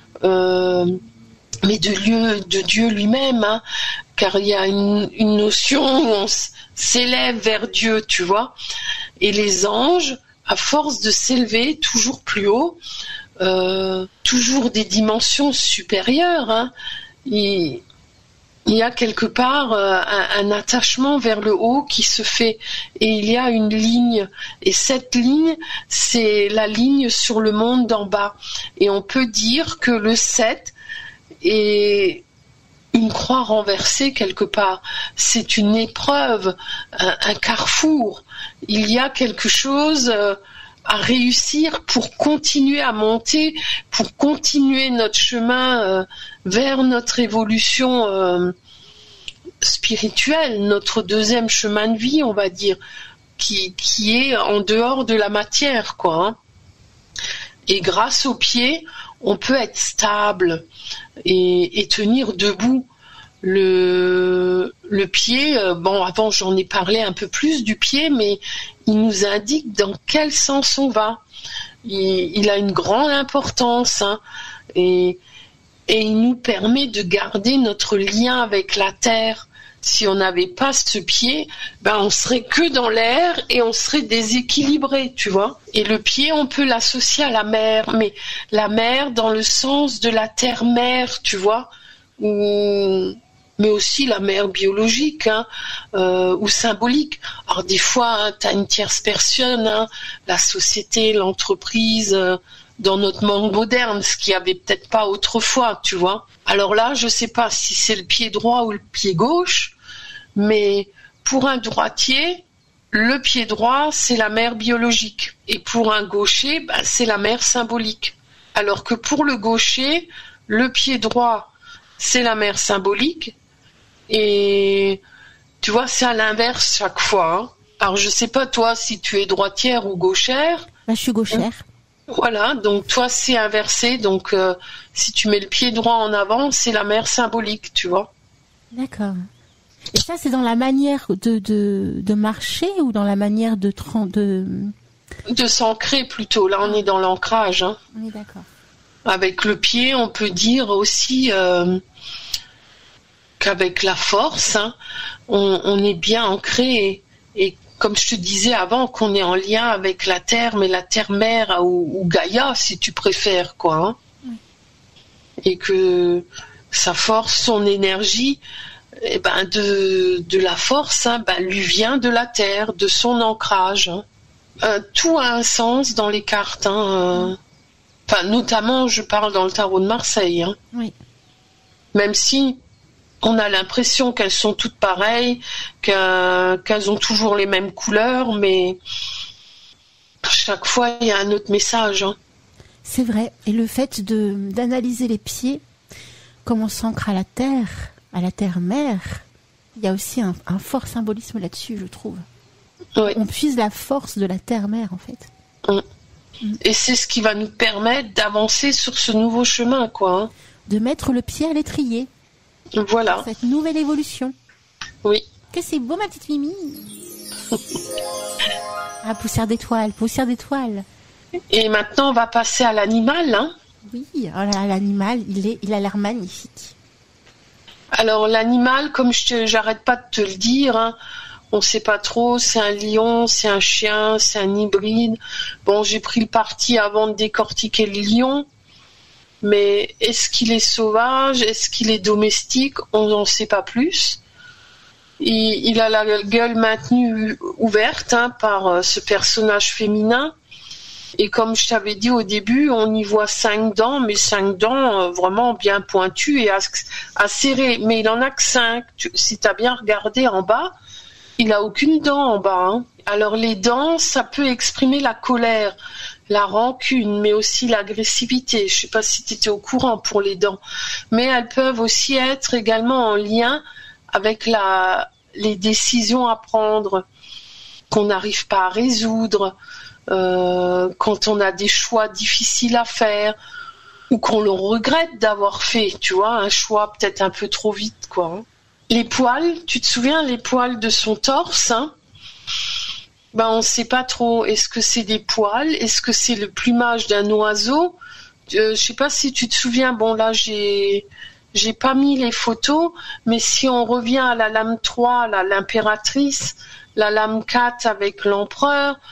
Mais de Dieu lui-même, hein. Car il y a une notion où on s'élève vers Dieu, tu vois. Et les anges, à force de s'élever toujours plus haut, toujours des dimensions supérieures, hein, il y a quelque part un attachement vers le haut qui se fait, et il y a une ligne, et cette ligne, c'est la ligne sur le monde d'en bas. Et on peut dire que le 7 est une croix renversée quelque part. C'est une épreuve, un carrefour. Il y a quelque chose à réussir pour continuer à monter, pour continuer notre chemin vers notre évolution spirituelle, notre deuxième chemin de vie, on va dire, qui est en dehors de la matière, quoi. Hein. Et grâce aux pieds, on peut être stable et tenir debout. Le pied, bon, avant j'en ai parlé un peu plus du pied, mais il nous indique dans quel sens on va. Il a une grande importance, hein, et il nous permet de garder notre lien avec la terre. Si on n'avait pas ce pied, ben on serait que dans l'air et on serait déséquilibré, tu vois. Et le pied, on peut l'associer à la mer, mais la mer dans le sens de la terre-mère, tu vois, mais aussi la mer biologique, hein, ou symbolique. Alors des fois, hein, tu as une tierce personne, hein, la société, l'entreprise, dans notre monde moderne, ce qu'il n'y avait peut-être pas autrefois, tu vois. Alors là, je ne sais pas si c'est le pied droit ou le pied gauche, mais pour un droitier, le pied droit, c'est la mer biologique. Et pour un gaucher, ben, c'est la mer symbolique. Alors que pour le gaucher, le pied droit, c'est la mer symbolique. Et tu vois, c'est à l'inverse chaque fois. Hein. Alors je sais pas toi si tu es droitière ou gauchère. Bah, je suis gauchère. Voilà, donc toi c'est inversé. Donc si tu mets le pied droit en avant, c'est la mer symbolique, tu vois. D'accord. Et ça, c'est dans la manière de marcher ou dans la manière de s'ancrer plutôt. Là, on est dans l'ancrage. Hein. On est d'accord. Avec le pied, on peut dire aussi qu'avec la force, hein, on est bien ancré. Et comme je te disais avant, qu'on est en lien avec la terre, mais la terre-mère ou Gaïa, si tu préfères, quoi. Hein. Oui. Et que sa force, son énergie, eh ben de la force, hein, ben, lui vient de la terre, de son ancrage. Hein. Tout a un sens dans les cartes. Hein, enfin, notamment, je parle dans le tarot de Marseille. Hein. Oui. Même si on a l'impression qu'elles sont toutes pareilles, qu'elles ont toujours les mêmes couleurs, mais chaque fois, il y a un autre message. Hein. C'est vrai. Et le fait d'analyser les pieds, comme on s'ancre à la terre-mère, il y a aussi un fort symbolisme là-dessus, je trouve. Oui. On puise la force de la terre-mère, en fait. Et c'est ce qui va nous permettre d'avancer sur ce nouveau chemin, quoi. Hein. De mettre le pied à l'étrier. Voilà. Cette nouvelle évolution. Oui. Que c'est beau, ma petite Mimi. Ah, poussière d'étoile. Et maintenant, on va passer à l'animal, hein. Oui, oh là, l'animal, il a l'air magnifique. Alors, l'animal, comme j'arrête pas de te le dire, hein, on sait pas trop, c'est un lion, c'est un chien, c'est un hybride. Bon, j'ai pris le parti avant de décortiquer le lion. Mais est-ce qu'il est sauvage? Est-ce qu'il est domestique? On n'en sait pas plus. Il a la gueule maintenue ouverte, hein, par ce personnage féminin. Et comme je t'avais dit au début, on y voit 5 dents, mais 5 dents vraiment bien pointues et à serrer. Mais il en a que 5. Si tu as bien regardé en bas, il n'a aucune dent en bas. Hein. Alors les dents, ça peut exprimer la colère, la rancune, mais aussi l'agressivité. Je ne sais pas si tu étais au courant pour les dents. Mais elles peuvent aussi être également en lien avec les décisions à prendre, qu'on n'arrive pas à résoudre, quand on a des choix difficiles à faire, ou qu'on le regrette d'avoir fait, tu vois, un choix peut-être un peu trop vite, quoi. Les poils, tu te souviens, les poils de son torse, hein? Ben, on ne sait pas trop. Est-ce que c'est des poils? Est-ce que c'est le plumage d'un oiseau? Je sais pas si tu te souviens. Bon, là, j'ai pas mis les photos, mais si on revient à la lame 3, l'impératrice, la lame 4 avec l'empereur,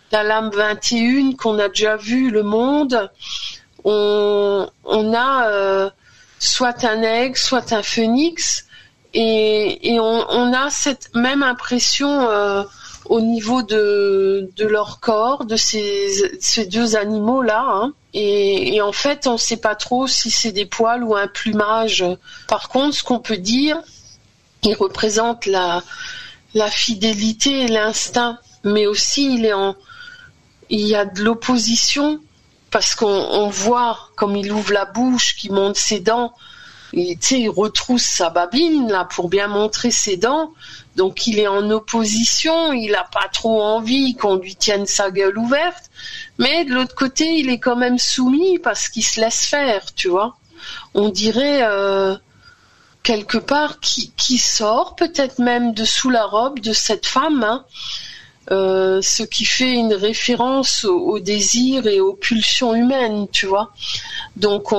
la lame 21 qu'on a déjà vu, le monde, on a soit un aigle, soit un phénix, et on a cette même impression au niveau de leur corps, de ces deux animaux-là, hein. Et en fait, on ne sait pas trop si c'est des poils ou un plumage. Par contre, ce qu'on peut dire, il représente la fidélité et l'instinct, mais aussi il y a de l'opposition, parce qu'on voit, comme il ouvre la bouche, qu'il monte ses dents, et tu sais, il retrousse sa babine là pour bien montrer ses dents. Donc il est en opposition, il n'a pas trop envie qu'on lui tienne sa gueule ouverte, mais de l'autre côté, il est quand même soumis parce qu'il se laisse faire, tu vois. On dirait quelque part qui sort peut-être même de sous la robe de cette femme, hein, ce qui fait une référence au désir et aux pulsions humaines, tu vois. Donc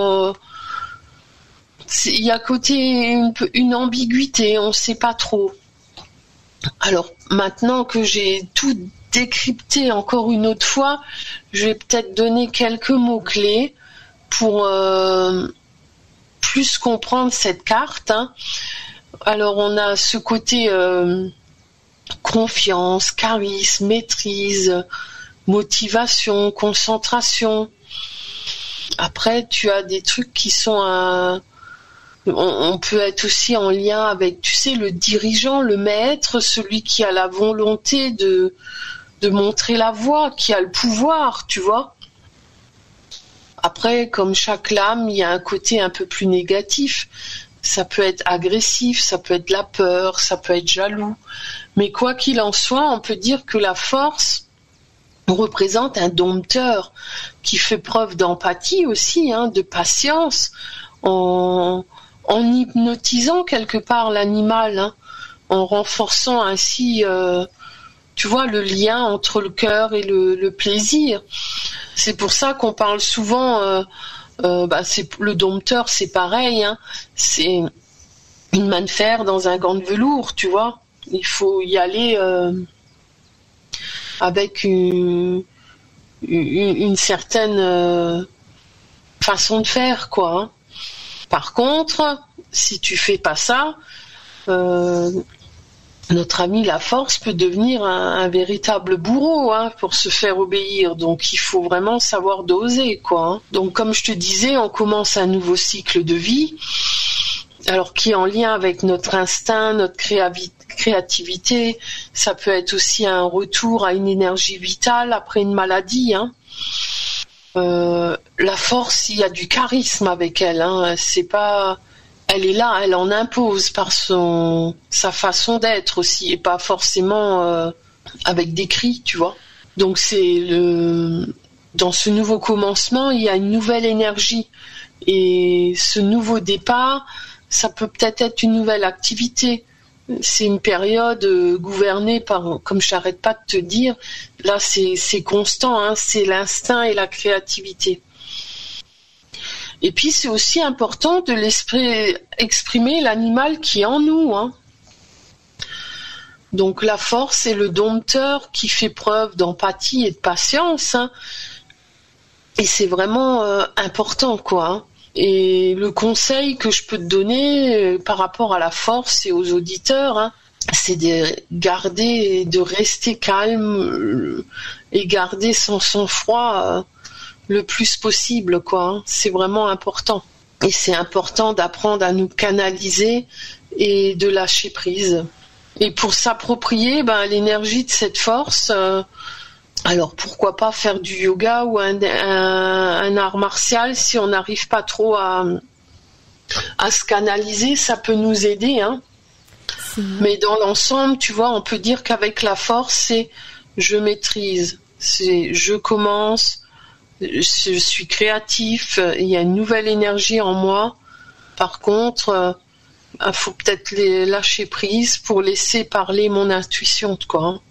il y a côté une ambiguïté, on ne sait pas trop. Alors maintenant que j'ai tout décrypté encore une autre fois, je vais peut-être donner quelques mots-clés pour plus comprendre cette carte, hein. Alors on a ce côté confiance, charisme, maîtrise, motivation, concentration. Après tu as des trucs qui sont on peut être aussi en lien avec, tu sais, le dirigeant, le maître, celui qui a la volonté de montrer la voie, qui a le pouvoir, tu vois. Après, comme chaque lame, il y a un côté un peu plus négatif. Ça peut être agressif, ça peut être la peur, ça peut être jaloux. Mais quoi qu'il en soit, on peut dire que la force représente un dompteur qui fait preuve d'empathie aussi, hein, de patience, en hypnotisant quelque part l'animal, hein, en renforçant ainsi, tu vois, le lien entre le cœur et le plaisir. C'est pour ça qu'on parle souvent, le dompteur, c'est pareil, hein, c'est une main de fer dans un gant de velours, tu vois. Il faut y aller avec une certaine façon de faire, quoi, hein. Par contre, si tu fais pas ça, notre ami la force peut devenir un véritable bourreau, hein, pour se faire obéir. Donc il faut vraiment savoir doser, quoi, hein. Donc comme je te disais, on commence un nouveau cycle de vie, alors qui est en lien avec notre instinct, notre créativité. Ça peut être aussi un retour à une énergie vitale après une maladie, hein. La force, il y a du charisme avec elle, hein. C'est pas, elle est là, elle en impose par sa façon d'être aussi, et pas forcément avec des cris, tu vois. Donc dans ce nouveau commencement, il y a une nouvelle énergie, et ce nouveau départ, ça peut peut-être être une nouvelle activité. C'est une période gouvernée par, comme je n'arrête pas de te dire, là c'est constant, hein, c'est l'instinct et la créativité. Et puis c'est aussi important de exprimer l'animal qui est en nous, hein. Donc la force est le dompteur qui fait preuve d'empathie et de patience, hein. Et c'est vraiment important, quoi, hein. Et le conseil que je peux te donner par rapport à la force et aux auditeurs, hein, c'est de garder, de rester calme et garder son sang-froid le plus possible, quoi, hein. C'est vraiment important. Et c'est important d'apprendre à nous canaliser et de lâcher prise. Et pour s'approprier l'énergie de cette force, alors pourquoi pas faire du yoga ou un art martial si on n'arrive pas trop à se canaliser, ça peut nous aider, hein. Mais dans l'ensemble, tu vois, on peut dire qu'avec la force, c'est je maîtrise, c'est je commence, je suis créatif, il y a une nouvelle énergie en moi. Par contre, il faut peut-être lâcher prise pour laisser parler mon intuition, quoi, hein.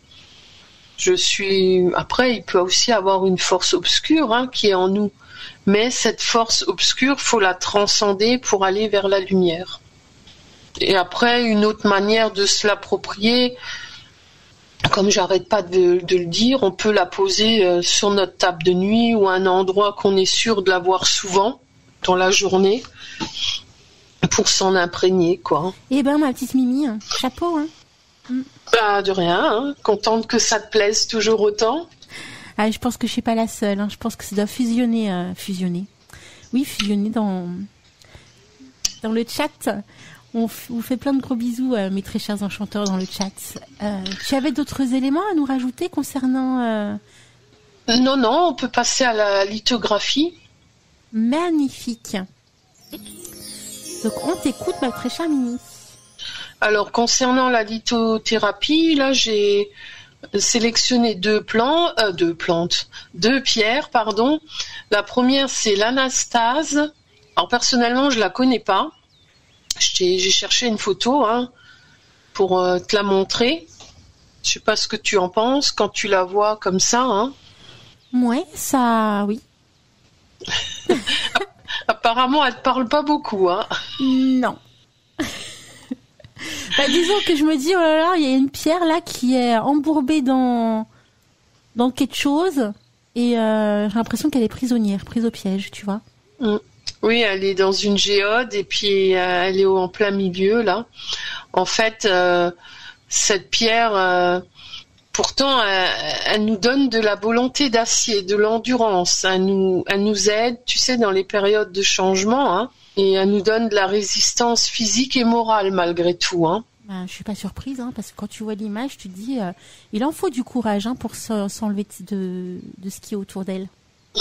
Après, il peut aussi avoir une force obscure, hein, qui est en nous. Mais cette force obscure, faut la transcender pour aller vers la lumière. Et après, une autre manière de se l'approprier, comme j'arrête pas de le dire, on peut la poser sur notre table de nuit ou à un endroit qu'on est sûr de la voir souvent dans la journée pour s'en imprégner, quoi. Eh ben, ma petite Mimi, chapeau, hein. Bah, de rien, hein. Contente que ça te plaise toujours autant. Ah, je pense que je suis pas la seule, hein. Je pense que ça doit fusionner. Oui, fusionner dans le chat. On vous fait plein de gros bisous, mes très chers enchanteurs dans le chat. Tu avais d'autres éléments à nous rajouter concernant... Non, on peut passer à la lithographie. Magnifique. Donc, on t'écoute, ma très chère Mimi. Alors, concernant la lithothérapie, là, j'ai sélectionné deux pierres, pardon. La première, c'est l'anastase. Alors, personnellement, je la connais pas. J'ai cherché une photo, hein, pour te la montrer. Je sais pas ce que tu en penses quand tu la vois comme ça, hein. Ouais, ça, oui. Apparemment, elle te parle pas beaucoup, hein. Non. Bah, disons que je me dis, oh là là, il y a une pierre là qui est embourbée dans quelque chose et j'ai l'impression qu'elle est prisonnière, prise au piège, tu vois. Oui, elle est dans une géode et puis elle est en plein milieu là. En fait, cette pierre, pourtant, elle nous donne de la volonté d'acier, de l'endurance. Elle nous aide, tu sais, dans les périodes de changement, hein. Et elle nous donne de la résistance physique et morale malgré tout, hein. Ben, je suis pas surprise, hein, parce que quand tu vois l'image, tu te dis, il en faut du courage, hein, pour s'enlever de ce qui est autour d'elle.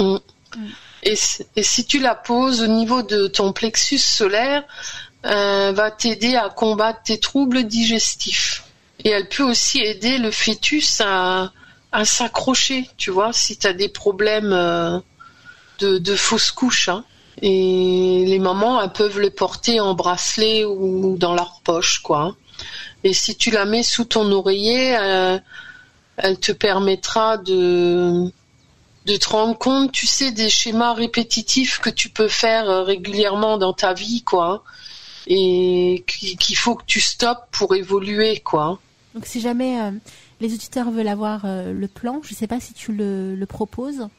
Et si tu la poses au niveau de ton plexus solaire, va t'aider à combattre tes troubles digestifs. Et elle peut aussi aider le fœtus à s'accrocher, tu vois, si tu as des problèmes de fausses couches, hein. Et les mamans, elles peuvent le porter en bracelet ou dans leur poche, quoi, hein. Et si tu la mets sous ton oreiller, elle te permettra de te rendre compte, tu sais, des schémas répétitifs que tu peux faire régulièrement dans ta vie, quoi, hein. Et qu'il faut que tu stoppes pour évoluer, quoi, hein. Donc si jamais les auditeurs veulent avoir le plan, je sais pas si tu le proposes.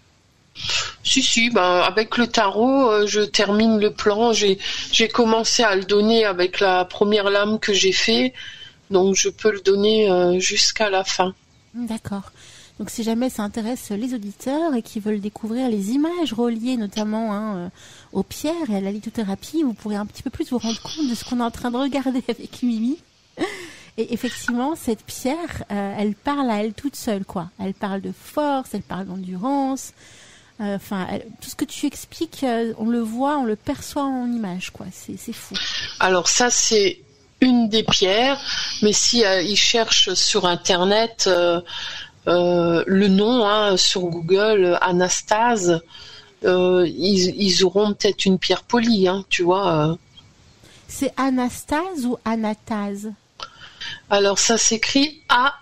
Si, ben, avec le tarot, je termine le plan. J'ai commencé à le donner avec la première lame que j'ai fait, donc je peux le donner jusqu'à la fin. D'accord. Donc si jamais ça intéresse les auditeurs et qui veulent découvrir les images reliées notamment, hein, aux pierres et à la lithothérapie, vous pourrez un petit peu plus vous rendre compte de ce qu'on est en train de regarder avec Mimi. Et effectivement, cette pierre, elle parle à elle toute seule, quoi. Elle parle de force, elle parle d'endurance. Enfin, tout ce que tu expliques, on le voit, on le perçoit en image, quoi. C'est fou. Alors ça, c'est une des pierres, mais si ils cherchent sur Internet le nom, hein, sur Google, Anastase, ils auront peut-être une pierre polie, hein, tu vois. C'est Anastase ou Anatase? Alors ça s'écrit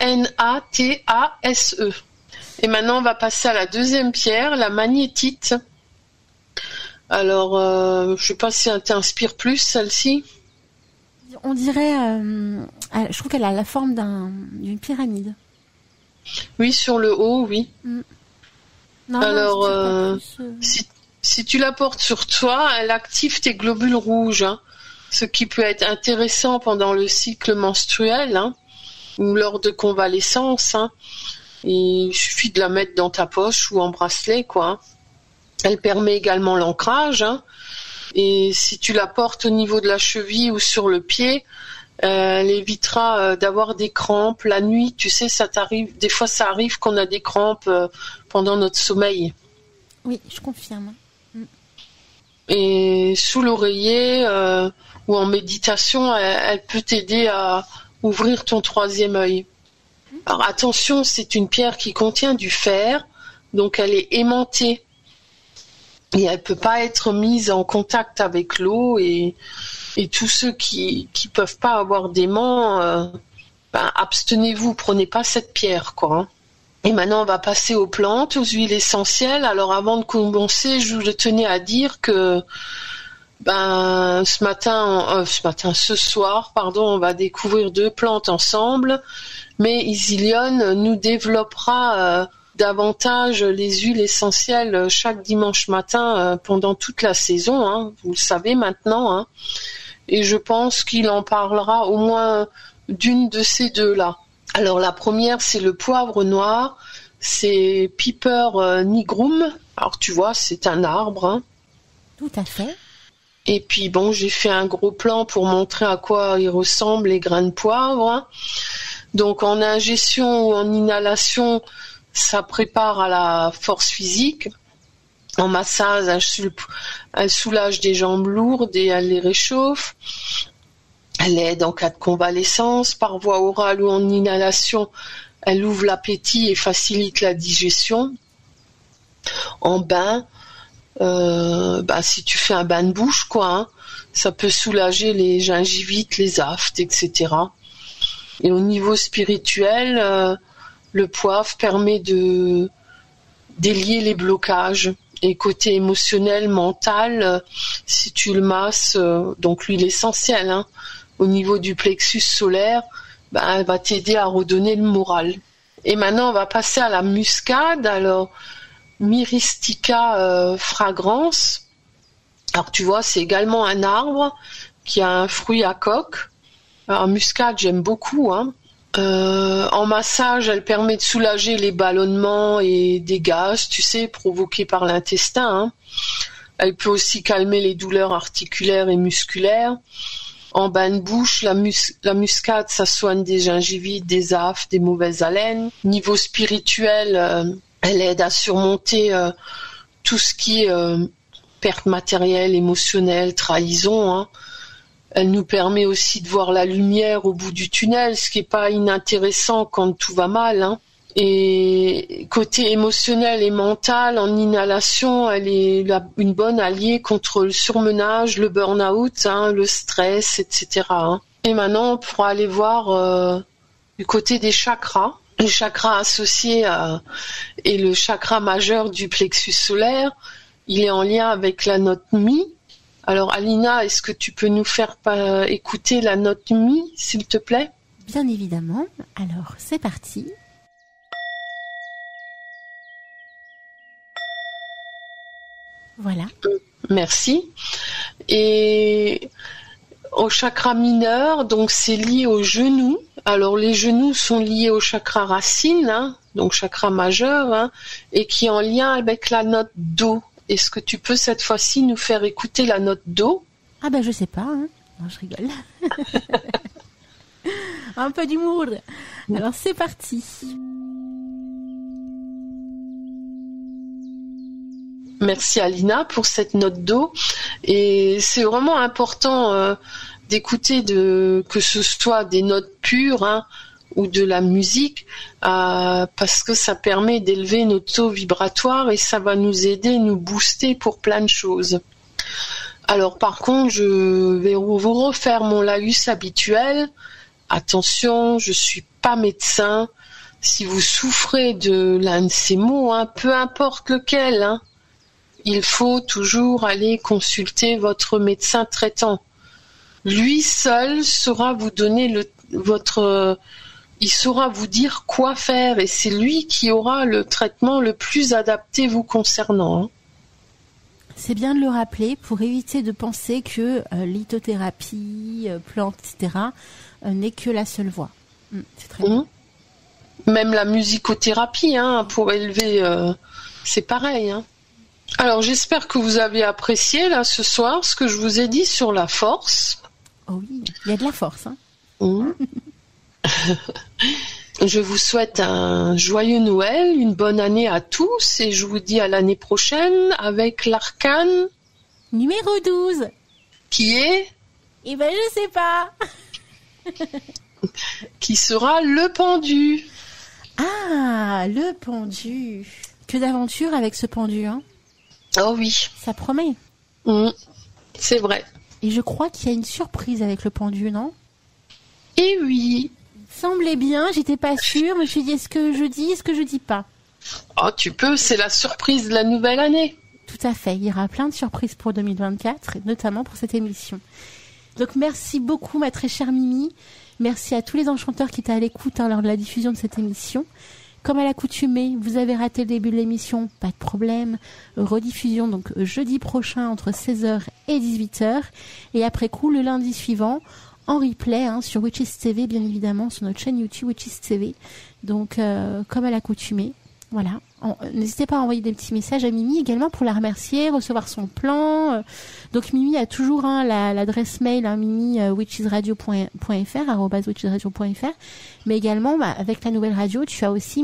Anatase. Et maintenant, on va passer à la deuxième pierre, la magnétite. Alors, je sais pas si elle t'inspire plus, celle-ci. On dirait, je trouve qu'elle a la forme d'une pyramide. Oui, sur le haut, oui. Non, alors, si tu la portes sur toi, elle active tes globules rouges, hein, ce qui peut être intéressant pendant le cycle menstruel, hein, ou lors de convalescence, hein. Il suffit de la mettre dans ta poche ou en bracelet, quoi. Elle permet également l'ancrage, hein. Et si tu la portes au niveau de la cheville ou sur le pied, elle évitera d'avoir des crampes la nuit. Tu sais, ça t'arrive. Des fois, ça arrive qu'on a des crampes pendant notre sommeil. Oui, je confirme. Et sous l'oreiller ou en méditation, elle peut t'aider à ouvrir ton troisième œil. Alors attention, c'est une pierre qui contient du fer, donc elle est aimantée et elle peut pas être mise en contact avec l'eau, et tous ceux qui peuvent pas avoir d'aimant, abstenez-vous, prenez pas cette pierre, quoi, hein. Et maintenant on va passer aux plantes, aux huiles essentielles. Alors avant de commencer, je tenais à dire que Ce soir, on va découvrir 2 plantes ensemble, mais Isilionne nous développera davantage les huiles essentielles chaque dimanche matin pendant toute la saison, hein, vous le savez maintenant, hein, et je pense qu'il en parlera au moins d'une de ces 2-là. Alors la première, c'est le poivre noir, c'est Piper nigrum, alors tu vois, c'est un arbre. Hein. Tout à fait. Et puis bon, j'ai fait un gros plan pour montrer à quoi ils ressemblent les grains de poivre. Hein. Donc en ingestion ou en inhalation, ça prépare à la force physique. En massage, elle soulage des jambes lourdes et elle les réchauffe. Elle aide en cas de convalescence. Par voie orale ou en inhalation, elle ouvre l'appétit et facilite la digestion. En bain, si tu fais un bain de bouche, hein, ça peut soulager les gingivites, les aftes, etc. Et au niveau spirituel, le poivre permet de délier les blocages. Et côté émotionnel, mental, si tu le masses, donc l'huile essentielle, hein, au niveau du plexus solaire, elle va t'aider à redonner le moral. Et maintenant, on va passer à la muscade. Alors, Myristica fragrance. Alors tu vois, c'est également un arbre qui a un fruit à coque. Alors muscade, j'aime beaucoup. Hein. En massage, elle permet de soulager les ballonnements et des gaz, tu sais, provoqués par l'intestin. Hein. Elle peut aussi calmer les douleurs articulaires et musculaires. En bain de bouche, la muscade, ça soigne des gingivites, des aftes, des mauvaises haleines. Niveau spirituel, elle aide à surmonter tout ce qui est perte matérielle, émotionnelle, trahison. Hein. Elle nous permet aussi de voir la lumière au bout du tunnel, ce qui n'est pas inintéressant quand tout va mal. Hein. Et côté émotionnel et mental, en inhalation, elle est une bonne alliée contre le surmenage, le burn-out, hein, le stress, etc. Hein. Et maintenant, on pourra aller voir du côté des chakras. Le chakra associé est le chakra majeur du plexus solaire. Il est en lien avec la note Mi. Alors Alina, est-ce que tu peux nous faire écouter la note Mi, s'il te plaît ? Bien évidemment. Alors, c'est parti. Voilà. Merci. Et au chakra mineur, donc c'est lié aux genoux. Alors les genoux sont liés au chakra racine, hein, donc chakra majeur, hein, et qui est en lien avec la note Do. Est-ce que tu peux cette fois-ci nous faire écouter la note Do ? Ah je sais pas, hein. Non, je rigole. Un peu d'humour. Alors c'est parti. Merci Alina pour cette note Do. Et c'est vraiment important d'écouter que ce soit des notes pures, hein, ou de la musique, parce que ça permet d'élever notre taux vibratoire et ça va nous aider, nous booster pour plein de choses. Alors par contre, je vais vous refaire mon laïus habituel. Attention, je suis pas médecin. Si vous souffrez de l'un de ces maux, hein, peu importe lequel, hein, il faut toujours aller consulter votre médecin traitant. Lui seul saura vous donner il saura vous dire quoi faire et c'est lui qui aura le traitement le plus adapté vous concernant. Hein. C'est bien de le rappeler pour éviter de penser que lithothérapie, plantes, etc. N'est que la seule voie. C'est très bien. Même la musicothérapie, hein, pour élever, c'est pareil. Hein. Alors j'espère que vous avez apprécié là ce soir ce que je vous ai dit sur la force. Oh oui, il y a de la force. Hein. Je vous souhaite un joyeux Noël, une bonne année à tous et je vous dis à l'année prochaine avec l'arcane numéro 12. Qui est ? Eh ben je sais pas. Qui sera le pendu. Ah, le pendu. Que d'aventure avec ce pendu, hein. Oh oui. Ça promet. C'est vrai. Et je crois qu'il y a une surprise avec le pendu, non ? Eh oui. Semblait bien, j'étais pas sûre, mais je me suis dit, est-ce que je dis pas ? Oh, tu peux, c'est la surprise de la nouvelle année. Tout à fait. Il y aura plein de surprises pour 2024, et notamment pour cette émission. Donc merci beaucoup, ma très chère Mimi. Merci à tous les enchanteurs qui étaient à l'écoute lors de la diffusion de cette émission. Comme à l'accoutumée, vous avez raté le début de l'émission, pas de problème. Rediffusion donc jeudi prochain entre 16h et 18h. Et après coup, le lundi suivant, en replay sur Witches TV, bien évidemment, sur notre chaîne YouTube Witches TV. Donc, comme à l'accoutumée, voilà. N'hésitez pas à envoyer des petits messages à Mimi également pour la remercier, recevoir son plan. Donc Mimi a toujours l'adresse mail mimi@witchesradio.fr @witchesradio.fr, mais également avec la nouvelle radio, tu as aussi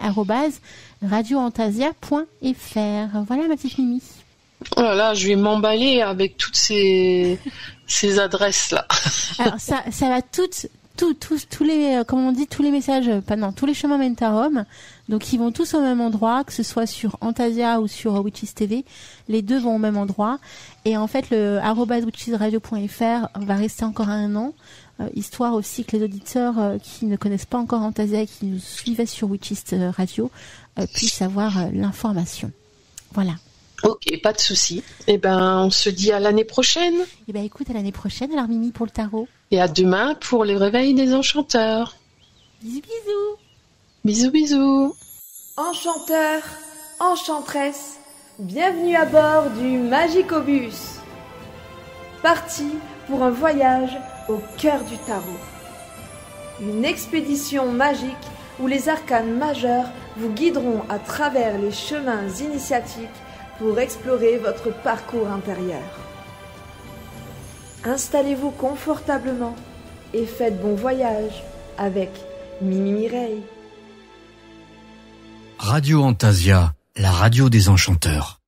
mimi@radioantasia.fr. Voilà ma petite Mimi. Oh là là, je vais m'emballer avec toutes ces adresses là. Alors ça va tous les, comme on dit, tous les messages, tous les chemins mènent à Rome. Donc ils vont tous au même endroit, que ce soit sur Antasia ou sur Witches TV. Les deux vont au même endroit. Et en fait, le @witchesradio.fr va rester encore 1 an, histoire aussi que les auditeurs qui ne connaissent pas encore Antasia et qui nous suivaient sur Witches Radio puissent avoir l'information. Voilà. Ok, pas de souci. Eh ben, on se dit à l'année prochaine. Eh ben, écoute, à l'année prochaine, alors Mimi pour le tarot. Et à demain pour les réveils des enchanteurs. Bisous, bisous. Bisous, bisous. Enchanteurs, enchanteresses, bienvenue à bord du Magicobus. Parti pour un voyage au cœur du tarot. Une expédition magique où les arcanes majeurs vous guideront à travers les chemins initiatiques pour explorer votre parcours intérieur. Installez-vous confortablement et faites bon voyage avec Mimi Mireille. Radio Antasia, la radio des enchanteurs.